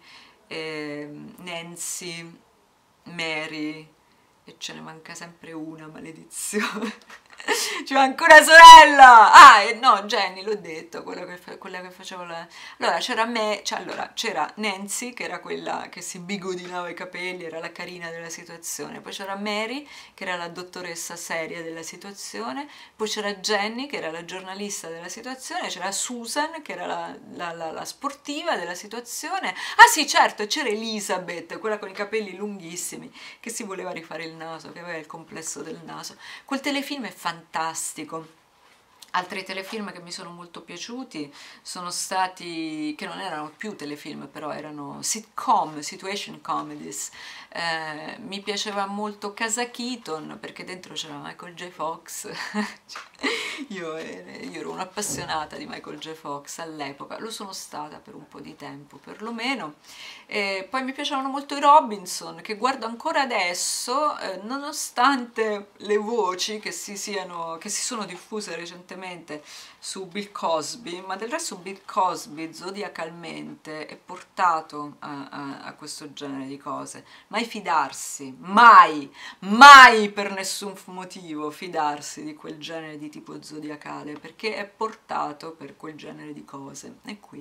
Nancy, Mary, e ce ne manca sempre una, maledizione. Ci manca una sorella! Ah, no, Jenny, l'ho detto, quella che faceva la... Allora, c'era Nancy, che era quella che si bigodinava i capelli, era la carina della situazione. Poi c'era Mary, che era la dottoressa seria della situazione. Poi c'era Jenny, che era la giornalista della situazione. C'era Susan, che era la sportiva della situazione. Ah sì, certo, c'era Elizabeth, quella con i capelli lunghissimi, che si voleva rifare il naso, che aveva il complesso del naso. Quel telefilm è fantastico. Altri telefilm che mi sono molto piaciuti sono stati, che non erano più telefilm, però erano sitcom, situation comedies. Mi piaceva molto Casa Keaton perché dentro c'era Michael J. Fox. io ero un'appassionata di Michael J. Fox all'epoca, lo sono stata per un po' di tempo perlomeno. Poi mi piacevano molto i Robinson, che guardo ancora adesso, nonostante le voci che si sono diffuse recentemente su Bill Cosby, ma del resto Bill Cosby zodiacalmente è portato a questo genere di cose. Mai fidarsi, mai per nessun motivo fidarsi di quel genere di tipo zodiacale, perché è portato per quel genere di cose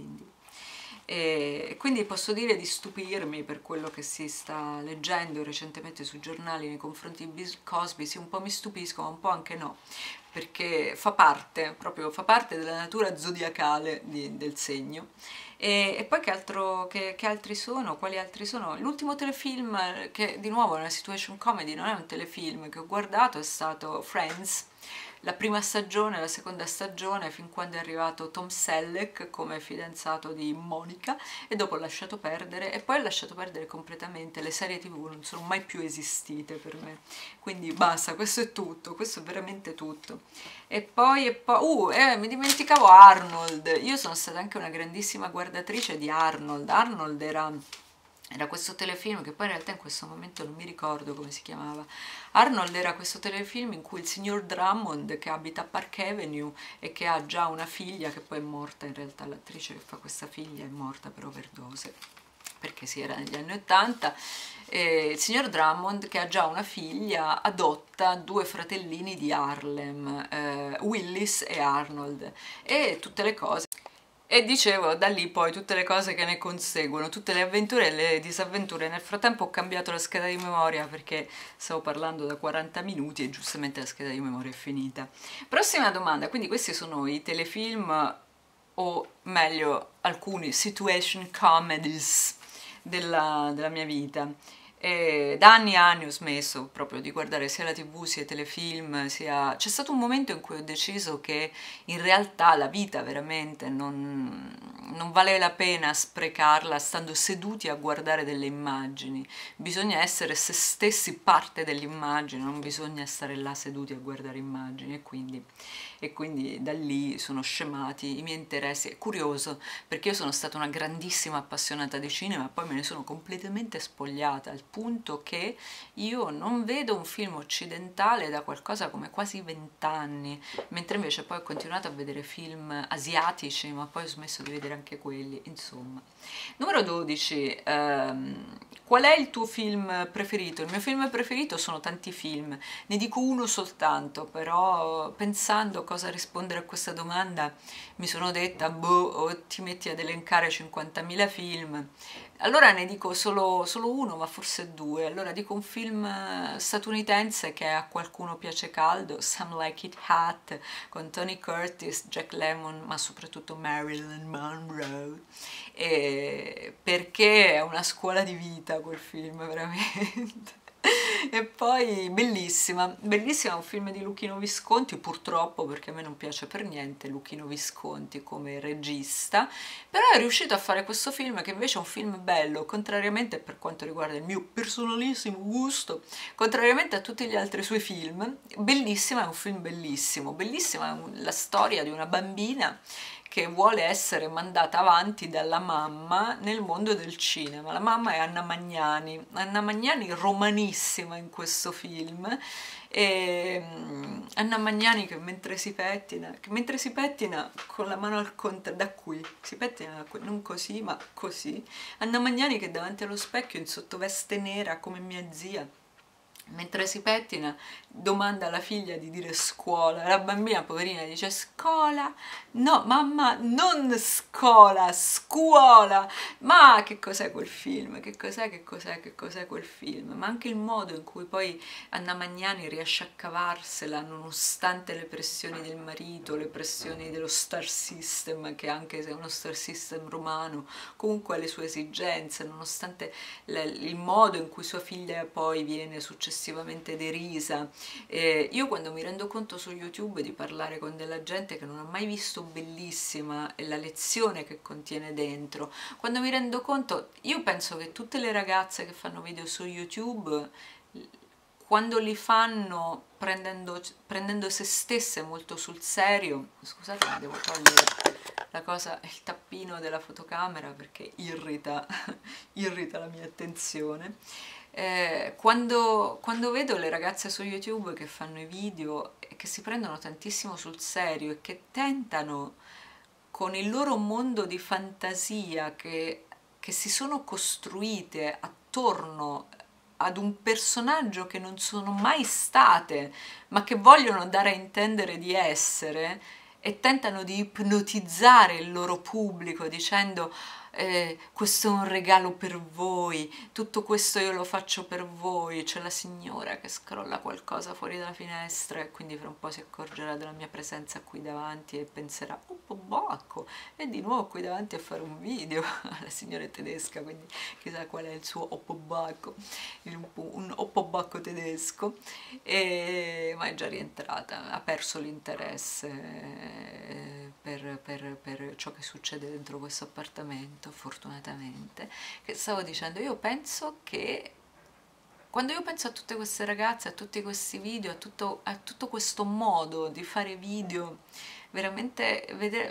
e quindi posso dire di stupirmi per quello che si sta leggendo recentemente sui giornali nei confronti di Bill Cosby. Sì, un po' mi stupisco, ma un po' anche no, perché fa parte della natura zodiacale del segno. E poi che altri sono? Quali altri sono? L'ultimo telefilm, che di nuovo è una situation comedy, non è un telefilm, che ho guardato è stato Friends. La prima stagione, la seconda stagione, fin quando è arrivato Tom Selleck come fidanzato di Monica, e dopo ho lasciato perdere, e poi ho lasciato perdere completamente. Le serie TV non sono mai più esistite per me, quindi basta, questo è tutto, questo è veramente tutto. E poi mi dimenticavo Arnold. Io sono stata anche una grandissima guardatrice di Arnold. Arnold era questo telefilm che poi in realtà in questo momento non mi ricordo come si chiamava. Arnold era questo telefilm in cui il signor Drummond, che abita a Park Avenue e che ha già una figlia, che poi è morta, in realtà l'attrice che fa questa figlia è morta per overdose, perché si era negli anni 80, il signor Drummond, che ha già una figlia, adotta 2 fratellini di Harlem, Willis e Arnold, e tutte le cose. E dicevo, da lì poi tutte le cose che ne conseguono, tutte le avventure e le disavventure. Nel frattempo ho cambiato la scheda di memoria perché stavo parlando da 40 minuti e giustamente la scheda di memoria è finita. Prossima domanda, quindi questi sono i telefilm, o meglio alcuni situation comedies della mia vita. E da anni e anni ho smesso proprio di guardare sia la TV sia i telefilm, c'è stato un momento in cui ho deciso che in realtà la vita veramente non vale la pena sprecarla stando seduti a guardare delle immagini. Bisogna essere se stessi parte dell'immagine, non bisogna stare là seduti a guardare immagini, e quindi da lì sono scemati i miei interessi. È curioso perché io sono stata una grandissima appassionata di cinema, poi me ne sono completamente spogliata, al punto che io non vedo un film occidentale da qualcosa come quasi 20 anni, mentre invece poi ho continuato a vedere film asiatici, ma poi ho smesso di vedere anche quelli, insomma. Numero 12, Qual è il tuo film preferito? Il mio film preferito sono tanti film, ne dico uno soltanto, però pensando a cosa rispondere a questa domanda mi sono detta, boh, o ti metti ad elencare 50.000 film, allora ne dico solo uno, ma forse due. Allora dico un film statunitense che a qualcuno piace caldo, Some Like It Hot, con Tony Curtis, Jack Lemmon, ma soprattutto Marilyn Monroe, perché è una scuola di vita quel film, veramente. E poi bellissima, bellissima, un film di Luchino Visconti, purtroppo perché a me non piace per niente Luchino Visconti come regista, però è riuscito a fare questo film che invece è un film bello, contrariamente per quanto riguarda il mio personalissimo gusto, contrariamente a tutti gli altri suoi film, bellissima, è un film bellissimo, bellissima è la storia di una bambina che vuole essere mandata avanti dalla mamma nel mondo del cinema. La mamma è Anna Magnani romanissima in questo film, e Anna Magnani che mentre si pettina con la mano al contrario, da qui, si pettina da qui, non così ma così, Anna Magnani che davanti allo specchio in sottoveste nera come mia zia, mentre si pettina, domanda alla figlia di dire scuola, la bambina poverina dice scuola, no mamma non scuola, scuola, ma che cos'è quel film, che cos'è quel film, ma anche il modo in cui poi Anna Magnani riesce a cavarsela nonostante le pressioni del marito, le pressioni dello star system, che anche se è uno star system romano, comunque ha le sue esigenze, nonostante il modo in cui sua figlia poi viene successivamente derisa. Io quando mi rendo conto su YouTube di parlare con della gente che non ha mai visto Bellissima e la lezione che contiene dentro, quando mi rendo conto, io penso che tutte le ragazze che fanno video su YouTube, quando li fanno prendendo se stesse molto sul serio, scusate ma devo togliere la cosa, il tappino della fotocamera perché irrita, irrita la mia attenzione. Quando vedo le ragazze su YouTube che fanno i video e che si prendono tantissimo sul serio e che tentano con il loro mondo di fantasia che si sono costruite attorno ad un personaggio che non sono mai state, ma che vogliono dare a intendere di essere, e tentano di ipnotizzare il loro pubblico dicendo questo è un regalo per voi, tutto questo io lo faccio per voi, c'è la signora che scrolla qualcosa fuori dalla finestra e quindi fra un po' si accorgerà della mia presenza qui davanti e penserà oh pobacco, è di nuovo qui davanti a fare un video. La signora è tedesca, quindi chissà qual è il suo oppobacco, un oppobacco tedesco, ma è già rientrata, ha perso l'interesse per ciò che succede dentro questo appartamento, fortunatamente. Che stavo dicendo, io penso che quando io penso a tutte queste ragazze, a tutti questi video, a tutto questo modo di fare video, veramente,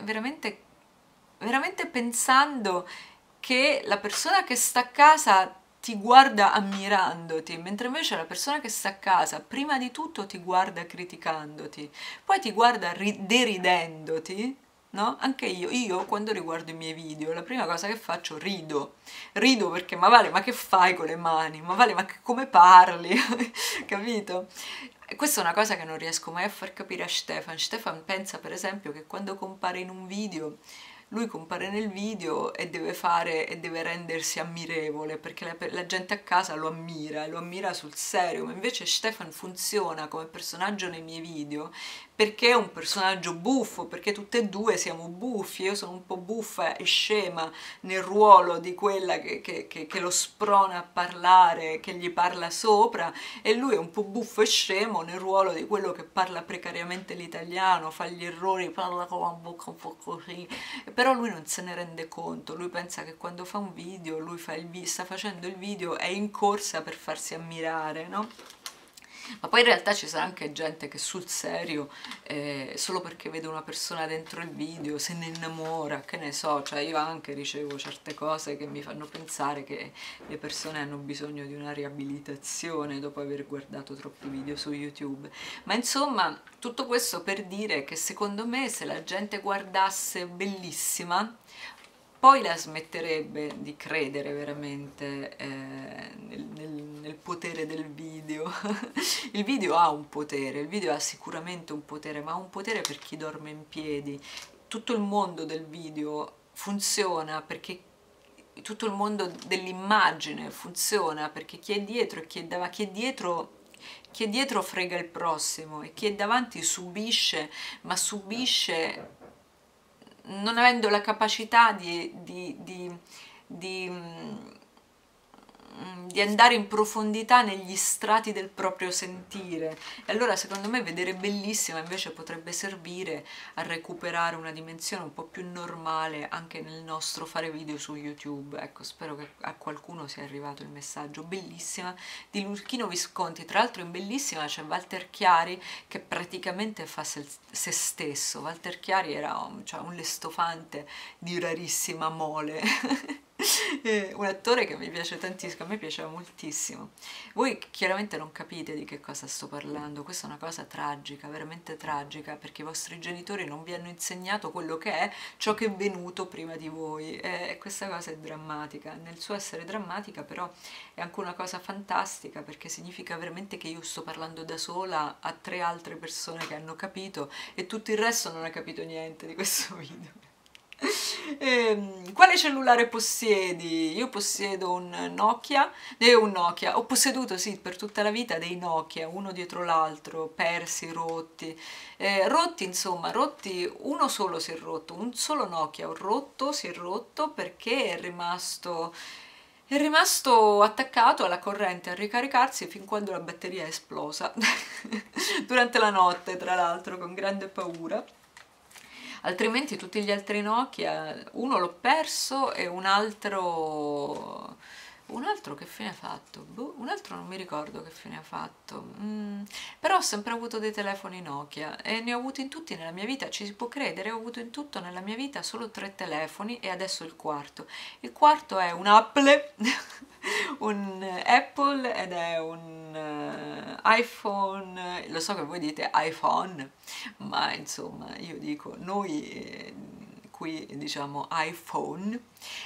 veramente pensando che la persona che sta a casa ti guarda ammirandoti, mentre invece la persona che sta a casa prima di tutto ti guarda criticandoti, poi ti guarda deridendoti, no? Anche io quando riguardo i miei video, la prima cosa che faccio rido perché ma Vale, ma che fai con le mani? Ma Vale, ma come parli? Capito? E questa è una cosa che non riesco mai a far capire a Stefan. Stefan pensa per esempio che quando compare in un video, lui compare nel video e deve rendersi ammirevole perché la gente a casa lo ammira sul serio, ma invece Stefan funziona come personaggio nei miei video perché è un personaggio buffo, perché tutte e due siamo buffi, io sono un po' buffa e scema nel ruolo di quella che lo sprona a parlare, che gli parla sopra, e lui è un po' buffo e scemo nel ruolo di quello che parla precariamente l'italiano, fa gli errori, parla con la bocca un po' così, però lui non se ne rende conto, lui pensa che quando fa un video, lui sta facendo il video, è in corsa per farsi ammirare, no? Ma poi in realtà ci sarà anche gente che sul serio, solo perché vede una persona dentro il video, se ne innamora, che ne so, cioè io anche ricevo certe cose che mi fanno pensare che le persone hanno bisogno di una riabilitazione dopo aver guardato troppi video su YouTube. Ma insomma, tutto questo per dire che secondo me se la gente guardasse Bellissima, poi la smetterebbe di credere veramente nel potere del video. Il video ha un potere, il video ha sicuramente un potere, ma ha un potere per chi dorme in piedi. Tutto il mondo del video funziona perché tutto il mondo dell'immagine funziona perché chi è dietro e chi è davanti, chi è dietro frega il prossimo e chi è davanti subisce, ma subisce non avendo la capacità di andare in profondità negli strati del proprio sentire. E allora secondo me vedere bellissima invece potrebbe servire a recuperare una dimensione un po' più normale anche nel nostro fare video su YouTube. Ecco, spero che a qualcuno sia arrivato il messaggio. Bellissima di Luchino Visconti. Tra l'altro in Bellissima c'è Walter Chiari che praticamente fa se stesso. Walter Chiari era un lestofante di rarissima mole. Un attore che mi piace tantissimo, a me piaceva moltissimo. Voi chiaramente non capite di che cosa sto parlando, questa è una cosa tragica, veramente tragica, perché i vostri genitori non vi hanno insegnato quello che è ciò che è venuto prima di voi, e questa cosa è drammatica. Nel suo essere drammatica però è anche una cosa fantastica, perché significa veramente che io sto parlando da sola a 3 altre persone che hanno capito e tutto il resto non ha capito niente di questo video. Quale cellulare possiedi? Io possiedo un Nokia, ho posseduto sì per tutta la vita dei Nokia, uno dietro l'altro, persi, rotti, insomma, rotti, uno solo si è rotto, un solo Nokia si è rotto perché è rimasto attaccato alla corrente a ricaricarsi fin quando la batteria è esplosa, durante la notte tra l'altro, con grande paura. Altrimenti tutti gli altri Nokia, uno l'ho perso e un altro che fine ha fatto? Boh, un altro non mi ricordo che fine ha fatto. Però ho sempre avuto dei telefoni Nokia e ne ho avuti in tutti nella mia vita, ci si può credere, ho avuto in tutto nella mia vita solo 3 telefoni e adesso il quarto. Il quarto è un Apple, un Apple ed è un iPhone, lo so che voi dite iPhone, ma insomma io dico noi qui diciamo iPhone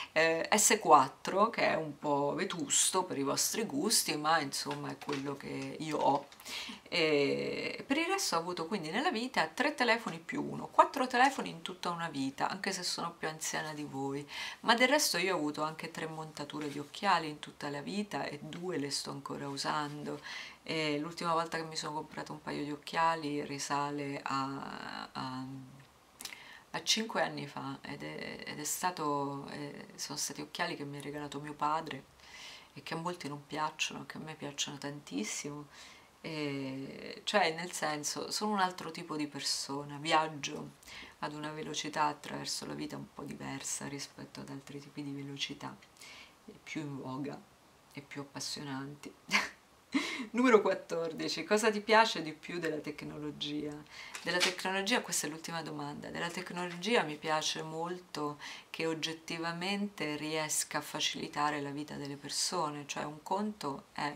S4 che è un po' vetusto per i vostri gusti, ma insomma è quello che io ho. E per il resto ho avuto quindi nella vita 3 telefoni più uno, 4 telefoni in tutta una vita, anche se sono più anziana di voi, ma del resto io ho avuto anche 3 montature di occhiali in tutta la vita e 2 le sto ancora usando. L'ultima volta che mi sono comprato un paio di occhiali risale a 5 anni fa sono stati occhiali che mi ha regalato mio padre e che a molti non piacciono, che a me piacciono tantissimo. Cioè nel senso sono un altro tipo di persona, viaggio ad una velocità attraverso la vita un po' diversa rispetto ad altri tipi di velocità, più in voga e più appassionanti. Numero 14. Cosa ti piace di più della tecnologia? Della tecnologia, questa è l'ultima domanda, della tecnologia mi piace molto che oggettivamente riesca a facilitare la vita delle persone, cioè un conto è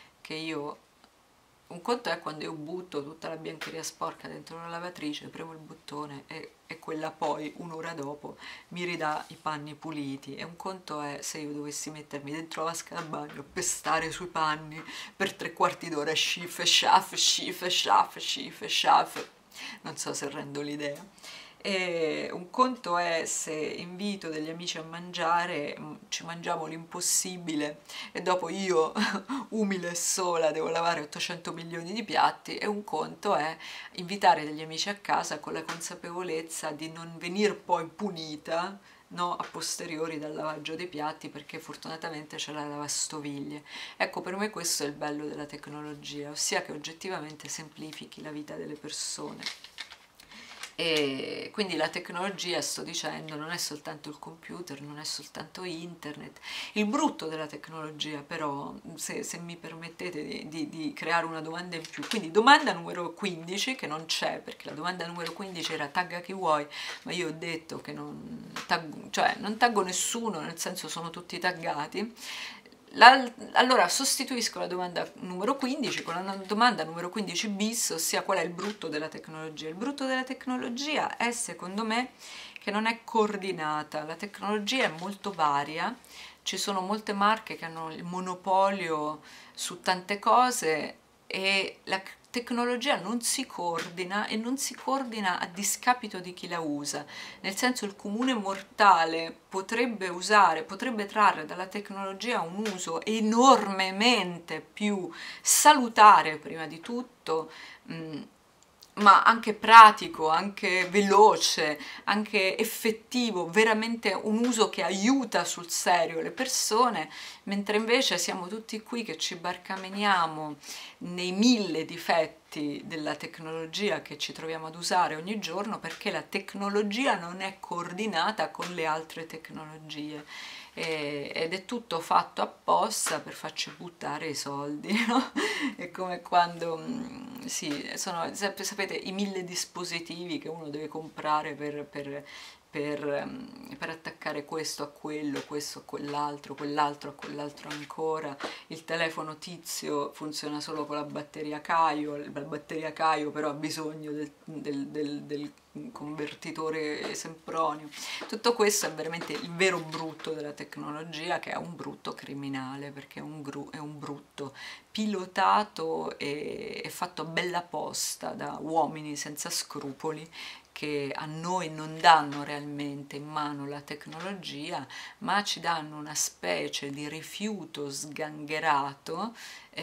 quando io butto tutta la biancheria sporca dentro la lavatrice, premo il bottone e quella poi un'ora dopo mi ridà i panni puliti, e un conto è se io dovessi mettermi dentro la vasca da bagno, pestare sui panni per 3/4 d'ora, sciff, sciaff, sciff, sciaff, sciff, sciaff, non so se rendo l'idea. E un conto è se invito degli amici a mangiare, ci mangiamo l'impossibile e dopo io, umile e sola, devo lavare 800 milioni di piatti, e un conto è invitare degli amici a casa con la consapevolezza di non venire poi punita, no, a posteriori dal lavaggio dei piatti, perché fortunatamente c'è la lavastoviglie. Ecco, per me questo è il bello della tecnologia, ossia che oggettivamente semplifichi la vita delle persone. E quindi la tecnologia, sto dicendo, non è soltanto il computer, non è soltanto internet. Il brutto della tecnologia però, se mi permettete di creare una domanda in più, quindi domanda numero 15 che non c'è, perché la domanda numero 15 era tagga chi vuoi, ma io ho detto che non taggo nessuno, nel senso sono tutti taggati. Allora sostituisco la domanda numero 15 con la domanda numero 15 bis, ossia qual è il brutto della tecnologia. Il brutto della tecnologia è, secondo me, che non è coordinata. La tecnologia è molto varia, ci sono molte marche che hanno il monopolio su tante cose e la tecnologia non si coordina e non si coordina a discapito di chi la usa, nel senso il comune mortale potrebbe trarre dalla tecnologia un uso enormemente più salutare prima di tutto, ma anche pratico, anche veloce, anche effettivo, veramente un uso che aiuta sul serio le persone, mentre invece siamo tutti qui che ci barcameniamo nei 1000 difetti della tecnologia che ci troviamo ad usare ogni giorno perché la tecnologia non è coordinata con le altre tecnologie. Ed è tutto fatto apposta per farci buttare i soldi, no? È come quando, sì, sapete, i 1000 dispositivi che uno deve comprare per attaccare questo a quello, questo a quell'altro, quell'altro a quell'altro ancora. Il telefono tizio funziona solo con la batteria Caio, la batteria Caio però ha bisogno del convertitore Sempronio. Tutto questo è veramente il vero brutto della tecnologia, che è un brutto criminale, perché è un brutto pilotato e fatto a bella posta da uomini senza scrupoli che a noi non danno realmente in mano la tecnologia, ma ci danno una specie di rifiuto sgangherato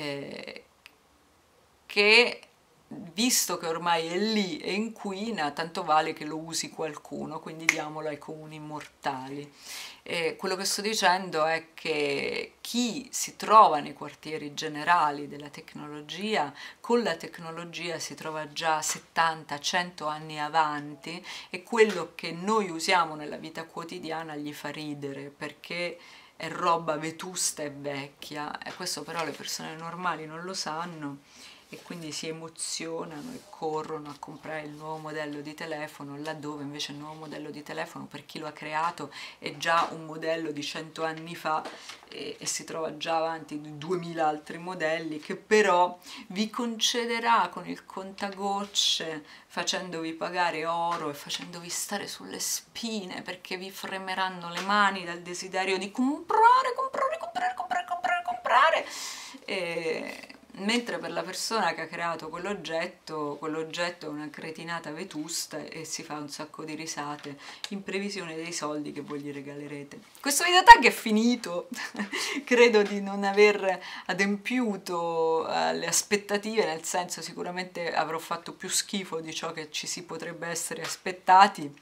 che, visto che ormai è lì e inquina, tanto vale che lo usi qualcuno, quindi diamolo ai comuni mortali. Quello che sto dicendo è che chi si trova nei quartieri generali della tecnologia, con la tecnologia si trova già 70-100 anni avanti e quello che noi usiamo nella vita quotidiana gli fa ridere perché è roba vetusta e vecchia, e questo però le persone normali non lo sanno e quindi si emozionano e corrono a comprare il nuovo modello di telefono, laddove invece il nuovo modello di telefono per chi lo ha creato è già un modello di 100 anni fa e si trova già avanti di 2000 altri modelli che però vi concederà con il contagocce, facendovi pagare oro e facendovi stare sulle spine perché vi fremeranno le mani dal desiderio di comprare, comprare, comprare, comprare, comprare, comprare. Mentre per la persona che ha creato quell'oggetto è una cretinata vetusta e si fa un sacco di risate in previsione dei soldi che voi gli regalerete. Questo video tag è finito, credo di non aver adempiuto alle aspettative, nel senso sicuramente avrò fatto più schifo di ciò che ci si potrebbe essere aspettati,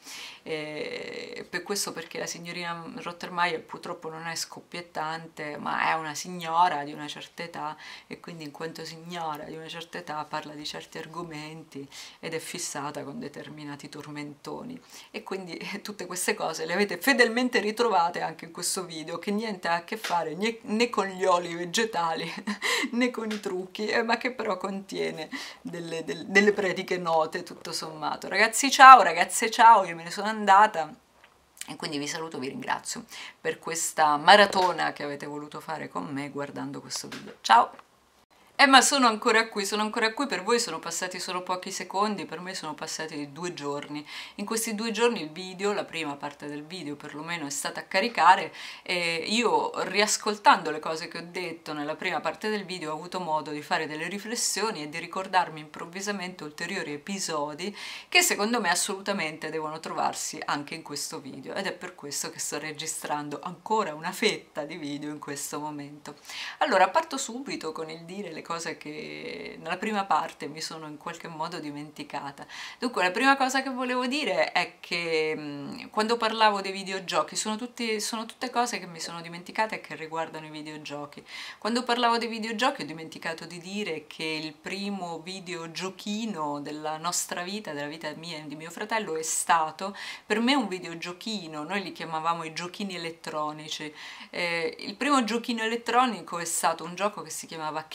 per questo perché la signorina Rottermeier purtroppo non è scoppiettante, ma è una signora di una certa età e quindi in quanto signora di una certa età parla di certi argomenti ed è fissata con determinati tormentoni e quindi tutte queste cose le avete fedelmente ritrovate anche in questo video, che niente ha a che fare né con gli oli vegetali né con i trucchi, ma che però contiene delle pratiche note tutto sommato. Ragazzi ciao, ragazze ciao, io me ne sono andata e quindi vi saluto, vi ringrazio per questa maratona che avete voluto fare con me guardando questo video. Ciao! Ma sono ancora qui, per voi sono passati solo pochi secondi, per me sono passati 2 giorni. In questi 2 giorni il video, la prima parte del video perlomeno, è stata a caricare e io, riascoltando le cose che ho detto nella prima parte del video, ho avuto modo di fare delle riflessioni e di ricordarmi improvvisamente ulteriori episodi che secondo me assolutamente devono trovarsi anche in questo video ed è per questo che sto registrando ancora una fetta di video in questo momento. Allora, parto subito con il dire le cose che nella prima parte mi sono in qualche modo dimenticata. Dunque, la prima cosa che volevo dire è che quando parlavo dei videogiochi sono tutte cose che mi sono dimenticate e che riguardano i videogiochi. Quando parlavo dei videogiochi ho dimenticato di dire che il primo videogiochino della nostra vita, della vita mia e di mio fratello, è stato per me un videogiochino, noi li chiamavamo i giochini elettronici. Il primo giochino elettronico è stato un gioco che si chiamava Caveman,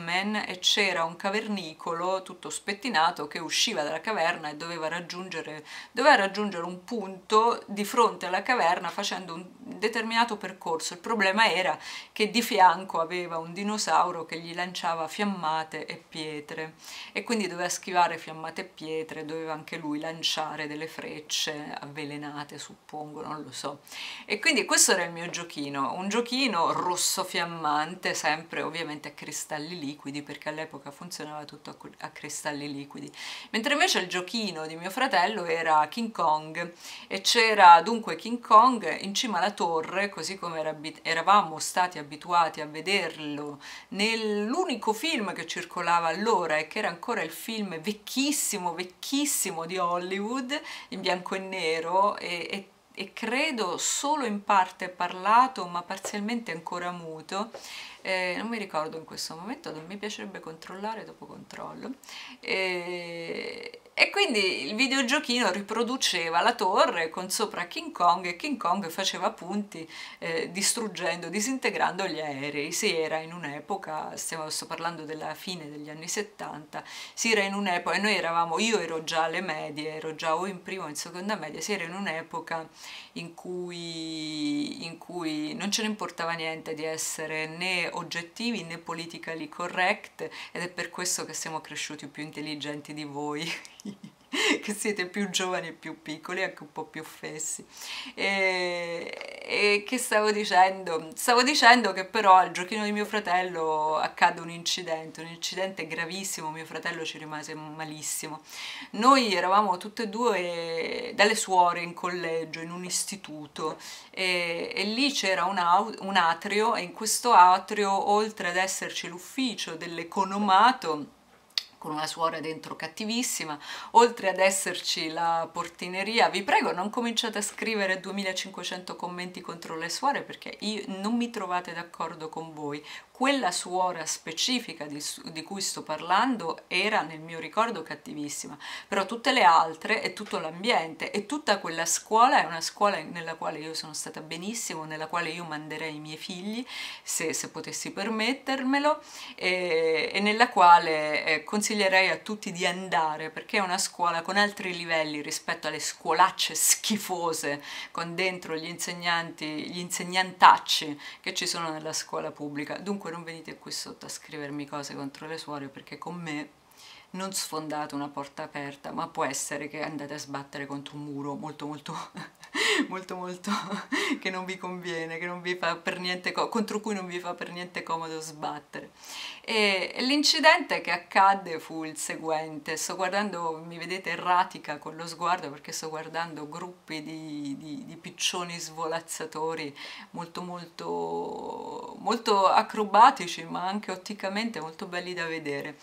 caveman e c'era un cavernicolo tutto spettinato che usciva dalla caverna e doveva raggiungere un punto di fronte alla caverna facendo un determinato percorso. Il problema era che di fianco aveva un dinosauro che gli lanciava fiammate e pietre e quindi doveva schivare fiammate e pietre, doveva anche lui lanciare delle frecce avvelenate, suppongo, non lo so. E quindi questo era il mio giochino, un giochino rosso fiammante, sempre ovviamente a cristalli liquidi, perché all'epoca funzionava tutto a cristalli liquidi. Mentre invece il giochino di mio fratello era King Kong e c'era dunque King Kong in cima alla torre, così come eravamo stati abituati a vederlo nell'unico film che circolava allora e che era ancora il film vecchissimo, vecchissimo di Hollywood, in bianco e nero e credo solo in parte parlato ma parzialmente ancora muto, non mi ricordo in questo momento, non mi piacerebbe controllare, dopo controllo, e quindi il videogiochino riproduceva la torre con sopra King Kong e King Kong faceva punti distruggendo, disintegrando gli aerei. Si era in un'epoca, sto parlando della fine degli anni 70, si era in un'epoca, e noi eravamo, io ero già alle medie, ero già o in prima o in seconda media, si era in un'epoca in cui non ce ne importava niente di essere né oggettivi né politically correct, ed è per questo che siamo cresciuti più intelligenti di voi che siete più giovani e più piccoli, anche un po' più fessi. E che stavo dicendo? Stavo dicendo che però al giochino di mio fratello accade un incidente gravissimo, mio fratello ci rimase malissimo. Noi eravamo tutte e due dalle suore in collegio, in un istituto, e lì c'era un atrio, e in questo atrio, oltre ad esserci l'ufficio dell'economato, con una suora dentro cattivissima, oltre ad esserci la portineria. Vi prego, non cominciate a scrivere 2500 commenti contro le suore, perché non mi trovate d'accordo con voi. Quella suora specifica di cui sto parlando era, nel mio ricordo, cattivissima, però tutte le altre e tutto l'ambiente e tutta quella scuola è una scuola nella quale io sono stata benissimo, nella quale io manderei i miei figli se potessi permettermelo, e nella quale consiglierei a tutti di andare, perché è una scuola con altri livelli rispetto alle scuolacce schifose con dentro gli insegnantacci che ci sono nella scuola pubblica. Dunque non venite qui sotto a scrivermi cose contro le suore, perché con me non sfondate una porta aperta, ma può essere che andate a sbattere contro un muro molto molto molto molto che non vi conviene, che non vi fa per niente contro cui non vi fa per niente comodo sbattere. E l'incidente che accadde fu il seguente: sto guardando, mi vedete erratica con lo sguardo perché sto guardando gruppi di piccioni svolazzatori molto molto molto acrobatici, ma anche otticamente molto belli da vedere.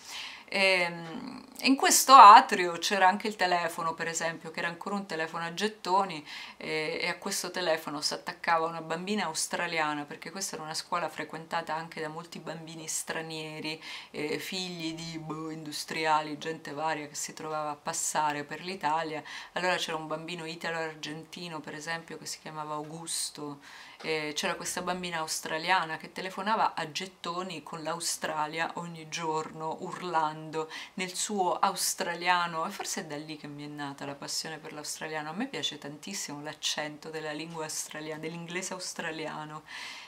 In questo atrio c'era anche il telefono, per esempio, che era ancora un telefono a gettoni, e a questo telefono si attaccava una bambina australiana, perché questa era una scuola frequentata anche da molti bambini stranieri, figli di industriali, gente varia che si trovava a passare per l'Italia. Allora c'era un bambino italo-argentino, per esempio, che si chiamava Augusto. C'era questa bambina australiana che telefonava a gettoni con l'Australia ogni giorno, urlando nel suo australiano, e forse è da lì che mi è nata la passione per l'australiano. A me piace tantissimo l'accento della lingua australiana, dell'inglese australiano.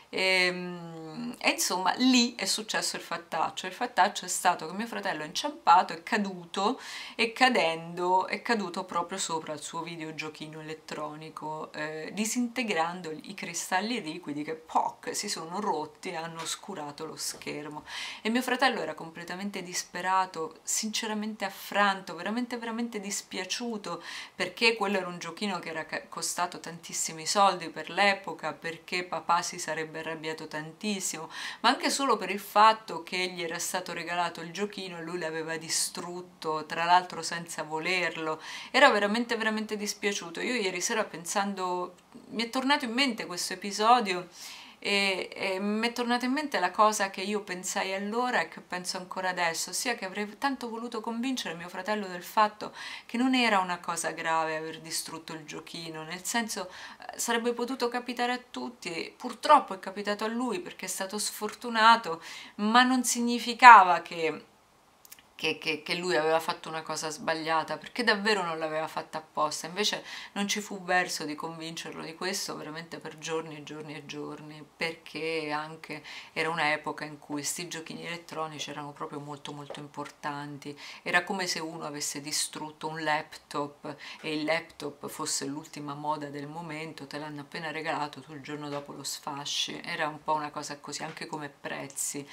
E insomma lì è successo il fattaccio. Il fattaccio è stato che mio fratello è inciampato, è caduto, e cadendo è caduto proprio sopra il suo videogiochino elettronico, disintegrando i cristalli liquidi che si sono rotti e hanno oscurato lo schermo. E mio fratello era completamente disperato, sinceramente affranto, veramente veramente dispiaciuto, perché quello era un giochino che era costato tantissimi soldi per l'epoca, perché papà si sarebbe arrabbiato tantissimo, ma anche solo per il fatto che gli era stato regalato il giochino e lui l'aveva distrutto, tra l'altro senza volerlo. Era veramente veramente dispiaciuto. Io ieri sera, pensando, mi è tornato in mente questo episodio e mi è tornata in mente la cosa che io pensai allora e che penso ancora adesso, ossia che avrei tanto voluto convincere mio fratello del fatto che non era una cosa grave aver distrutto il giochino, nel senso sarebbe potuto capitare a tutti, purtroppo è capitato a lui perché è stato sfortunato, ma non significava che lui aveva fatto una cosa sbagliata, perché davvero non l'aveva fatta apposta. Invece non ci fu verso di convincerlo di questo veramente per giorni e giorni e giorni, perché anche era un'epoca in cui sti giochini elettronici erano proprio molto molto importanti. Era come se uno avesse distrutto un laptop e il laptop fosse l'ultima moda del momento, te l'hanno appena regalato, tu il giorno dopo lo sfasci. Era un po' una cosa così, anche come prezzi.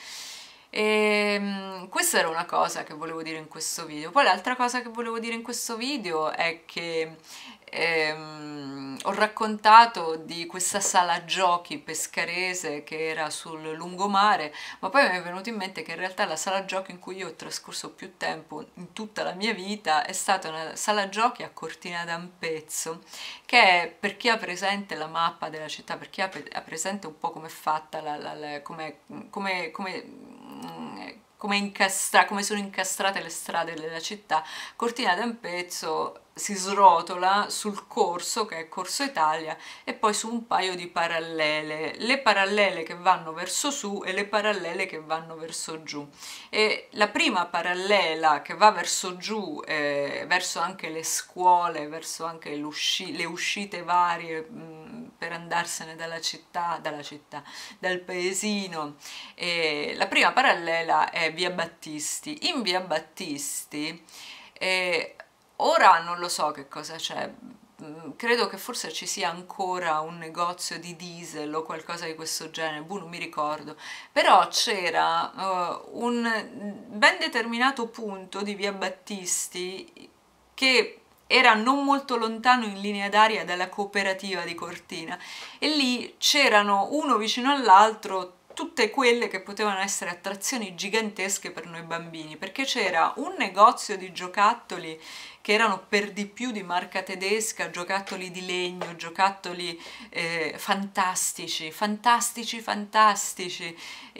Questa era una cosa che volevo dire in questo video. Poi l'altra cosa che volevo dire in questo video è che ho raccontato di questa sala giochi pescarese che era sul lungomare, ma poi mi è venuto in mente che in realtà la sala giochi in cui io ho trascorso più tempo in tutta la mia vita è stata una sala giochi a Cortina d'Ampezzo, che è, per chi ha presente la mappa della città, per chi ha presente un po' come è fatta, come sono incastrate le strade della città, Cortina d'Ampezzo si srotola sul corso, che è Corso Italia, e poi su un paio di parallele, le parallele che vanno verso su e le parallele che vanno verso giù. E la prima parallela che va verso giù, verso anche le scuole, verso anche le uscite varie per andarsene dal paesino, la prima parallela è Via Battisti. In Via Battisti ora non lo so che cosa c'è, credo che forse ci sia ancora un negozio di diesel o qualcosa di questo genere, non mi ricordo, però c'era un ben determinato punto di Via Battisti che era non molto lontano in linea d'aria dalla cooperativa di Cortina, e lì c'erano uno vicino all'altro tutte quelle che potevano essere attrazioni gigantesche per noi bambini, perché c'era un negozio di giocattoli che erano per di più di marca tedesca, giocattoli di legno, giocattoli fantastici, fantastici, fantastici.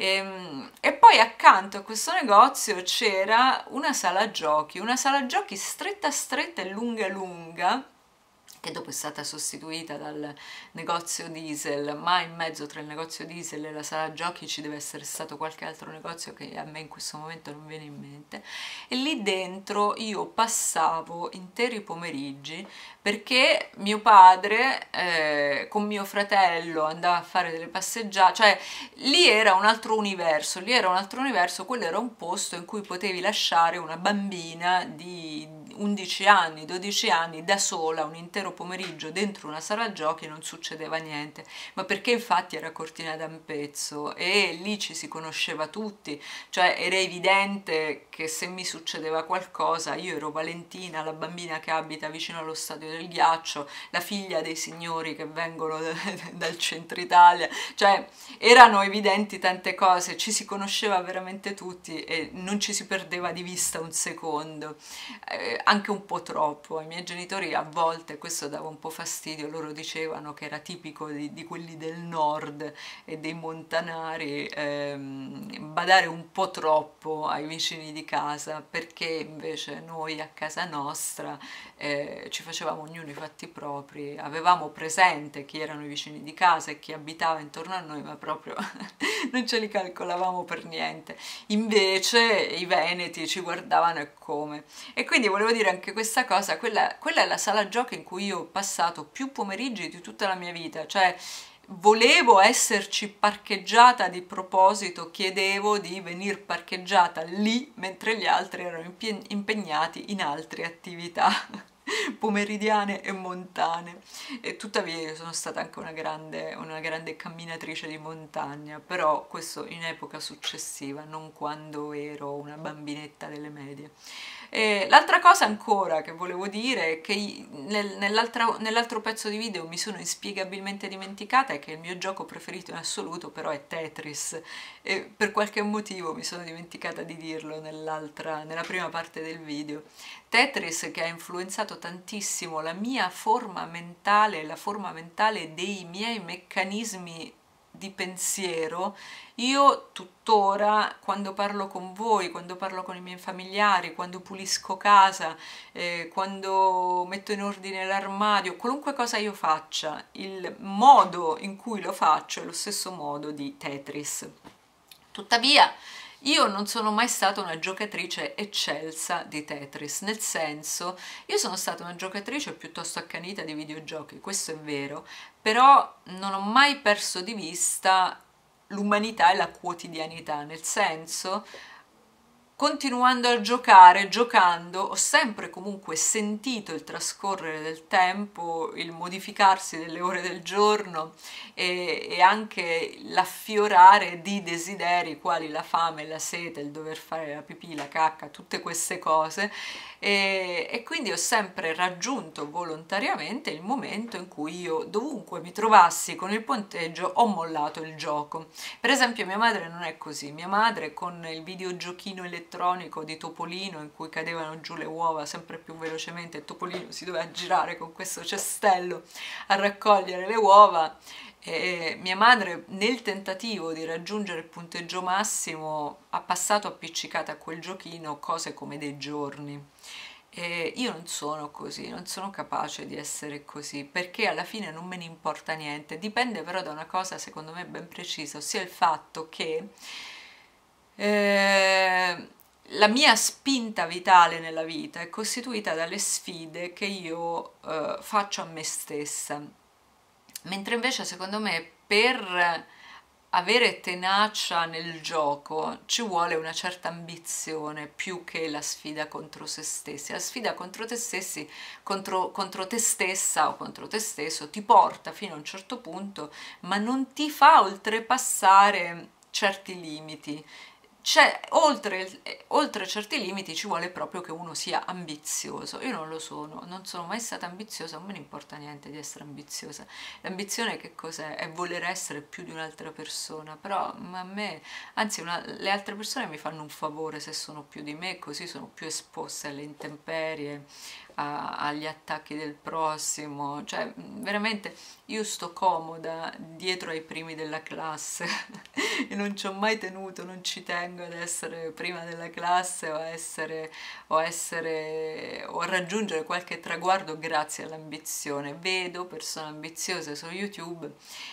E poi accanto a questo negozio c'era una sala giochi stretta stretta e lunga lunga, che dopo è stata sostituita dal negozio diesel, ma in mezzo tra il negozio diesel e la sala giochi ci deve essere stato qualche altro negozio che a me in questo momento non viene in mente, e lì dentro io passavo interi pomeriggi perché mio padre con mio fratello andava a fare delle passeggiate, cioè lì era un altro universo, quello era un posto in cui potevi lasciare una bambina di 11 anni, 12 anni da sola un intero pomeriggio dentro una sala giochi e non succedeva niente, ma perché infatti era Cortina d'Ampezzo e lì ci si conosceva tutti, cioè era evidente che se mi succedeva qualcosa io ero Valentina, la bambina che abita vicino allo Stadio del Ghiaccio, la figlia dei signori che vengono dal centro Italia, cioè erano evidenti tante cose, ci si conosceva veramente tutti e non ci si perdeva di vista un secondo. Anche un po' troppo. Ai miei genitori a volte questo dava un po' fastidio, loro dicevano che era tipico di quelli del nord e dei montanari badare un po' troppo ai vicini di casa, perché invece noi a casa nostra ci facevamo ognuno i fatti propri, avevamo presente chi erano i vicini di casa e chi abitava intorno a noi, ma proprio non ce li calcolavamo per niente. Invece i veneti ci guardavano e come. E quindi volevo dire anche questa cosa, quella è la sala giochi in cui io ho passato più pomeriggi di tutta la mia vita, cioè volevo esserci parcheggiata di proposito, chiedevo di venire parcheggiata lì mentre gli altri erano impegnati in altre attività pomeridiane e montane. E tuttavia io sono stata anche una grande camminatrice di montagna, però questo in epoca successiva, non quando ero una bambinetta delle medie. L'altra cosa ancora che volevo dire è che nell'altro pezzo di video mi sono inspiegabilmente dimenticata è che il mio gioco preferito in assoluto però è Tetris, e per qualche motivo mi sono dimenticata di dirlo nella prima parte del video. Tetris, che ha influenzato tantissimo la mia forma mentale, la forma mentale dei miei meccanismi di pensiero, io tuttora quando parlo con voi, quando parlo con i miei familiari, quando pulisco casa, quando metto in ordine l'armadio, qualunque cosa io faccia, il modo in cui lo faccio è lo stesso modo di Tetris. Tuttavia, io non sono mai stata una giocatrice eccelsa di Tetris, nel senso, io sono stata una giocatrice piuttosto accanita di videogiochi, questo è vero, però non ho mai perso di vista l'umanità e la quotidianità, nel senso, continuando a giocare, giocando, ho sempre comunque sentito il trascorrere del tempo, il modificarsi delle ore del giorno e anche l'affiorare di desideri quali la fame, la sete, il dover fare la pipì, la cacca, tutte queste cose e quindi ho sempre raggiunto volontariamente il momento in cui io dovunque mi trovassi con il punteggio ho mollato il gioco. Per esempio mia madre non è così, mia madre con il videogiochino elettronico di Topolino in cui cadevano giù le uova sempre più velocemente e Topolino si doveva girare con questo cestello a raccogliere le uova, e mia madre nel tentativo di raggiungere il punteggio massimo ha passato appiccicata a quel giochino cose come dei giorni. E io non sono così, non sono capace di essere così, perché alla fine non me ne importa niente, dipende però da una cosa secondo me ben precisa, ossia il fatto che la mia spinta vitale nella vita è costituita dalle sfide che io faccio a me stessa, mentre invece secondo me per avere tenacia nel gioco ci vuole una certa ambizione più che la sfida contro se stessi. La sfida contro te stessi, contro te stessa o contro te stesso ti porta fino a un certo punto, ma non ti fa oltrepassare certi limiti. Cioè, oltre certi limiti ci vuole proprio che uno sia ambizioso. Io non lo sono, non sono mai stata ambiziosa, non me ne importa niente di essere ambiziosa. L'ambizione che cos'è? È voler essere più di un'altra persona, però a me, anzi le altre persone mi fanno un favore se sono più di me, così sono più esposte alle intemperie, agli attacchi del prossimo, cioè veramente io sto comoda dietro ai primi della classe e non ci ho mai tenuto, non ci tengo ad essere prima della classe o a raggiungere qualche traguardo grazie all'ambizione. Vedo persone ambiziose su YouTube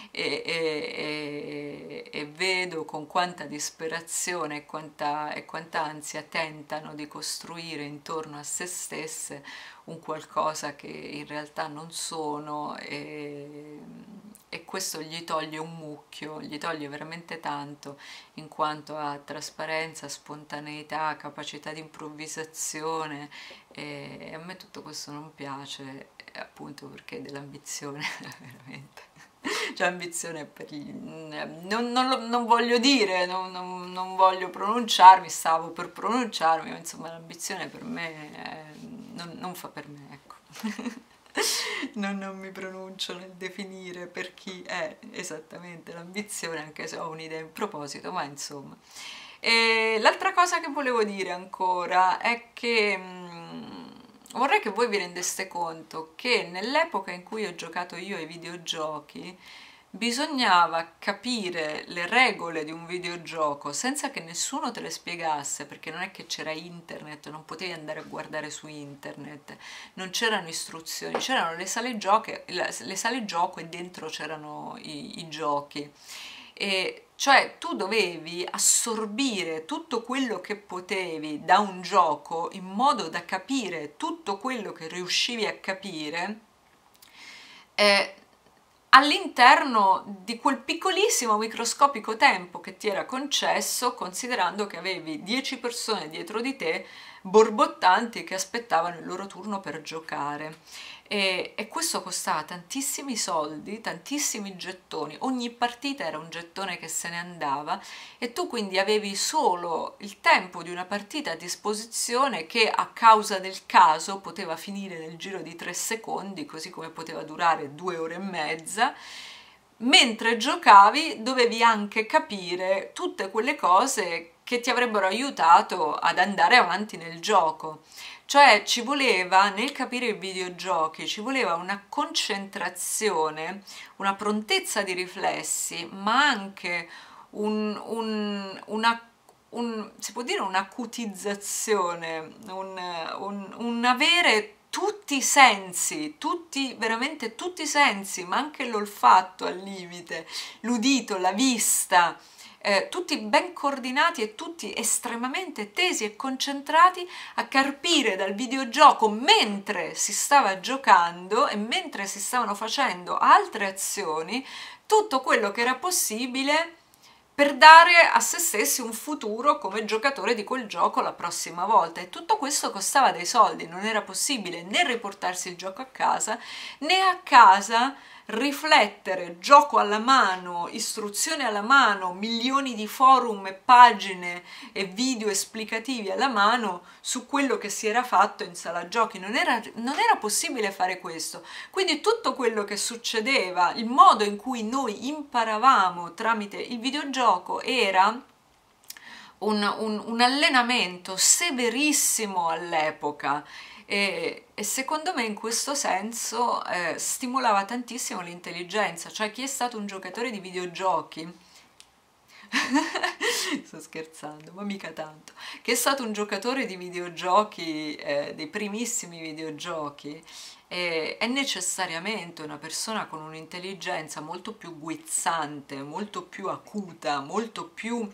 e vedo con quanta disperazione e quanta ansia tentano di costruire intorno a se stesse un qualcosa che in realtà non sono e questo gli toglie un mucchio, gli toglie veramente tanto in quanto a trasparenza, spontaneità, capacità di improvvisazione e a me tutto questo non piace appunto perché dell'ambizione veramente. Cioè ambizione per non voglio dire, non voglio pronunciarmi, stavo per pronunciarmi, ma insomma l'ambizione per me non fa per me, ecco. Non mi pronuncio nel definire per chi è esattamente l'ambizione, anche se ho un'idea in proposito, ma insomma. E l'altra cosa che volevo dire ancora è che vorrei che voi vi rendeste conto che nell'epoca in cui ho giocato io ai videogiochi bisognava capire le regole di un videogioco senza che nessuno te le spiegasse, perché non è che c'era internet, non potevi andare a guardare su internet, non c'erano istruzioni, c'erano le sale gioco e dentro c'erano i giochi. E cioè tu dovevi assorbire tutto quello che potevi da un gioco in modo da capire tutto quello che riuscivi a capire all'interno di quel piccolissimo microscopico tempo che ti era concesso, considerando che avevi 10 persone dietro di te borbottanti che aspettavano il loro turno per giocare. E questo costava tantissimi soldi, tantissimi gettoni, ogni partita era un gettone che se ne andava e tu quindi avevi solo il tempo di una partita a disposizione che a causa del caso poteva finire nel giro di 3 secondi, così come poteva durare 2 ore e mezza, mentre giocavi dovevi anche capire tutte quelle cose che ti avrebbero aiutato ad andare avanti nel gioco. Cioè ci voleva, nel capire i videogiochi, ci voleva una concentrazione, una prontezza di riflessi, ma anche si può dire un'acutizzazione, un avere tutti i sensi, veramente tutti i sensi, ma anche l'olfatto al limite, l'udito, la vista, tutti ben coordinati e tutti estremamente tesi e concentrati a carpire dal videogioco mentre si stava giocando e mentre si stavano facendo altre azioni tutto quello che era possibile per dare a se stessi un futuro come giocatore di quel gioco la prossima volta, e tutto questo costava dei soldi, non era possibile né riportarsi il gioco a casa, né a casa riflettere, gioco alla mano, istruzioni alla mano, milioni di forum e pagine e video esplicativi alla mano su quello che si era fatto in sala giochi. Non era possibile fare questo. Quindi tutto quello che succedeva, il modo in cui noi imparavamo tramite il videogioco era un allenamento severissimo all'epoca, e secondo me in questo senso stimolava tantissimo l'intelligenza. Cioè chi è stato un giocatore di videogiochi sto scherzando, ma mica tanto, che è stato un giocatore di videogiochi, dei primissimi videogiochi, è necessariamente una persona con un'intelligenza molto più guizzante, molto più acuta, molto più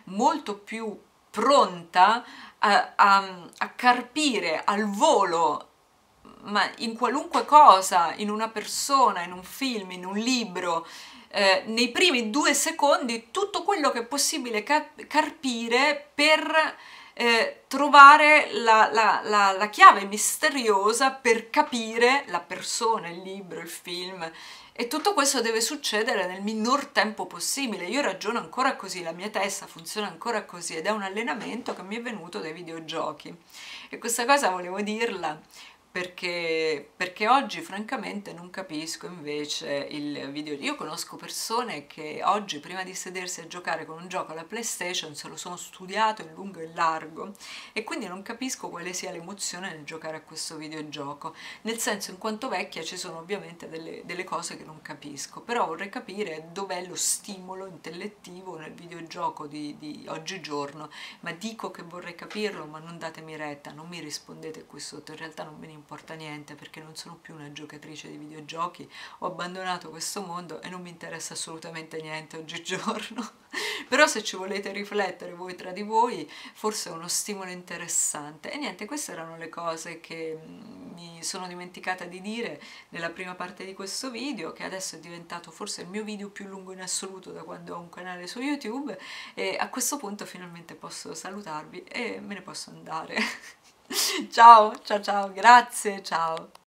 pronta a carpire al volo, ma in qualunque cosa, in una persona, in un film, in un libro, nei primi 2 secondi, tutto quello che è possibile carpire per trovare la chiave misteriosa per capire la persona, il libro, il film. E tutto questo deve succedere nel minor tempo possibile. Io ragiono ancora così, la mia testa funziona ancora così, ed è un allenamento che mi è venuto dai videogiochi. E questa cosa volevo dirla perché oggi francamente non capisco invece il video. Io conosco persone che oggi, prima di sedersi a giocare con un gioco alla PlayStation, se lo sono studiato in lungo e in largo, e quindi non capisco quale sia l'emozione nel giocare a questo videogioco. Nel senso, in quanto vecchia ci sono ovviamente delle cose che non capisco, però vorrei capire dov'è lo stimolo intellettivo nel videogioco di oggigiorno. Ma dico che vorrei capirlo, ma non datemi retta, non mi rispondete qui sotto, in realtà non me ne importa niente, perché non sono più una giocatrice di videogiochi, ho abbandonato questo mondo e non mi interessa assolutamente niente oggigiorno. Però se ci volete riflettere voi tra di voi, forse è uno stimolo interessante. E niente, queste erano le cose che mi sono dimenticata di dire nella prima parte di questo video, che adesso è diventato forse il mio video più lungo in assoluto da quando ho un canale su YouTube, e a questo punto finalmente posso salutarvi e me ne posso andare. Ciao, ciao, ciao, grazie, ciao.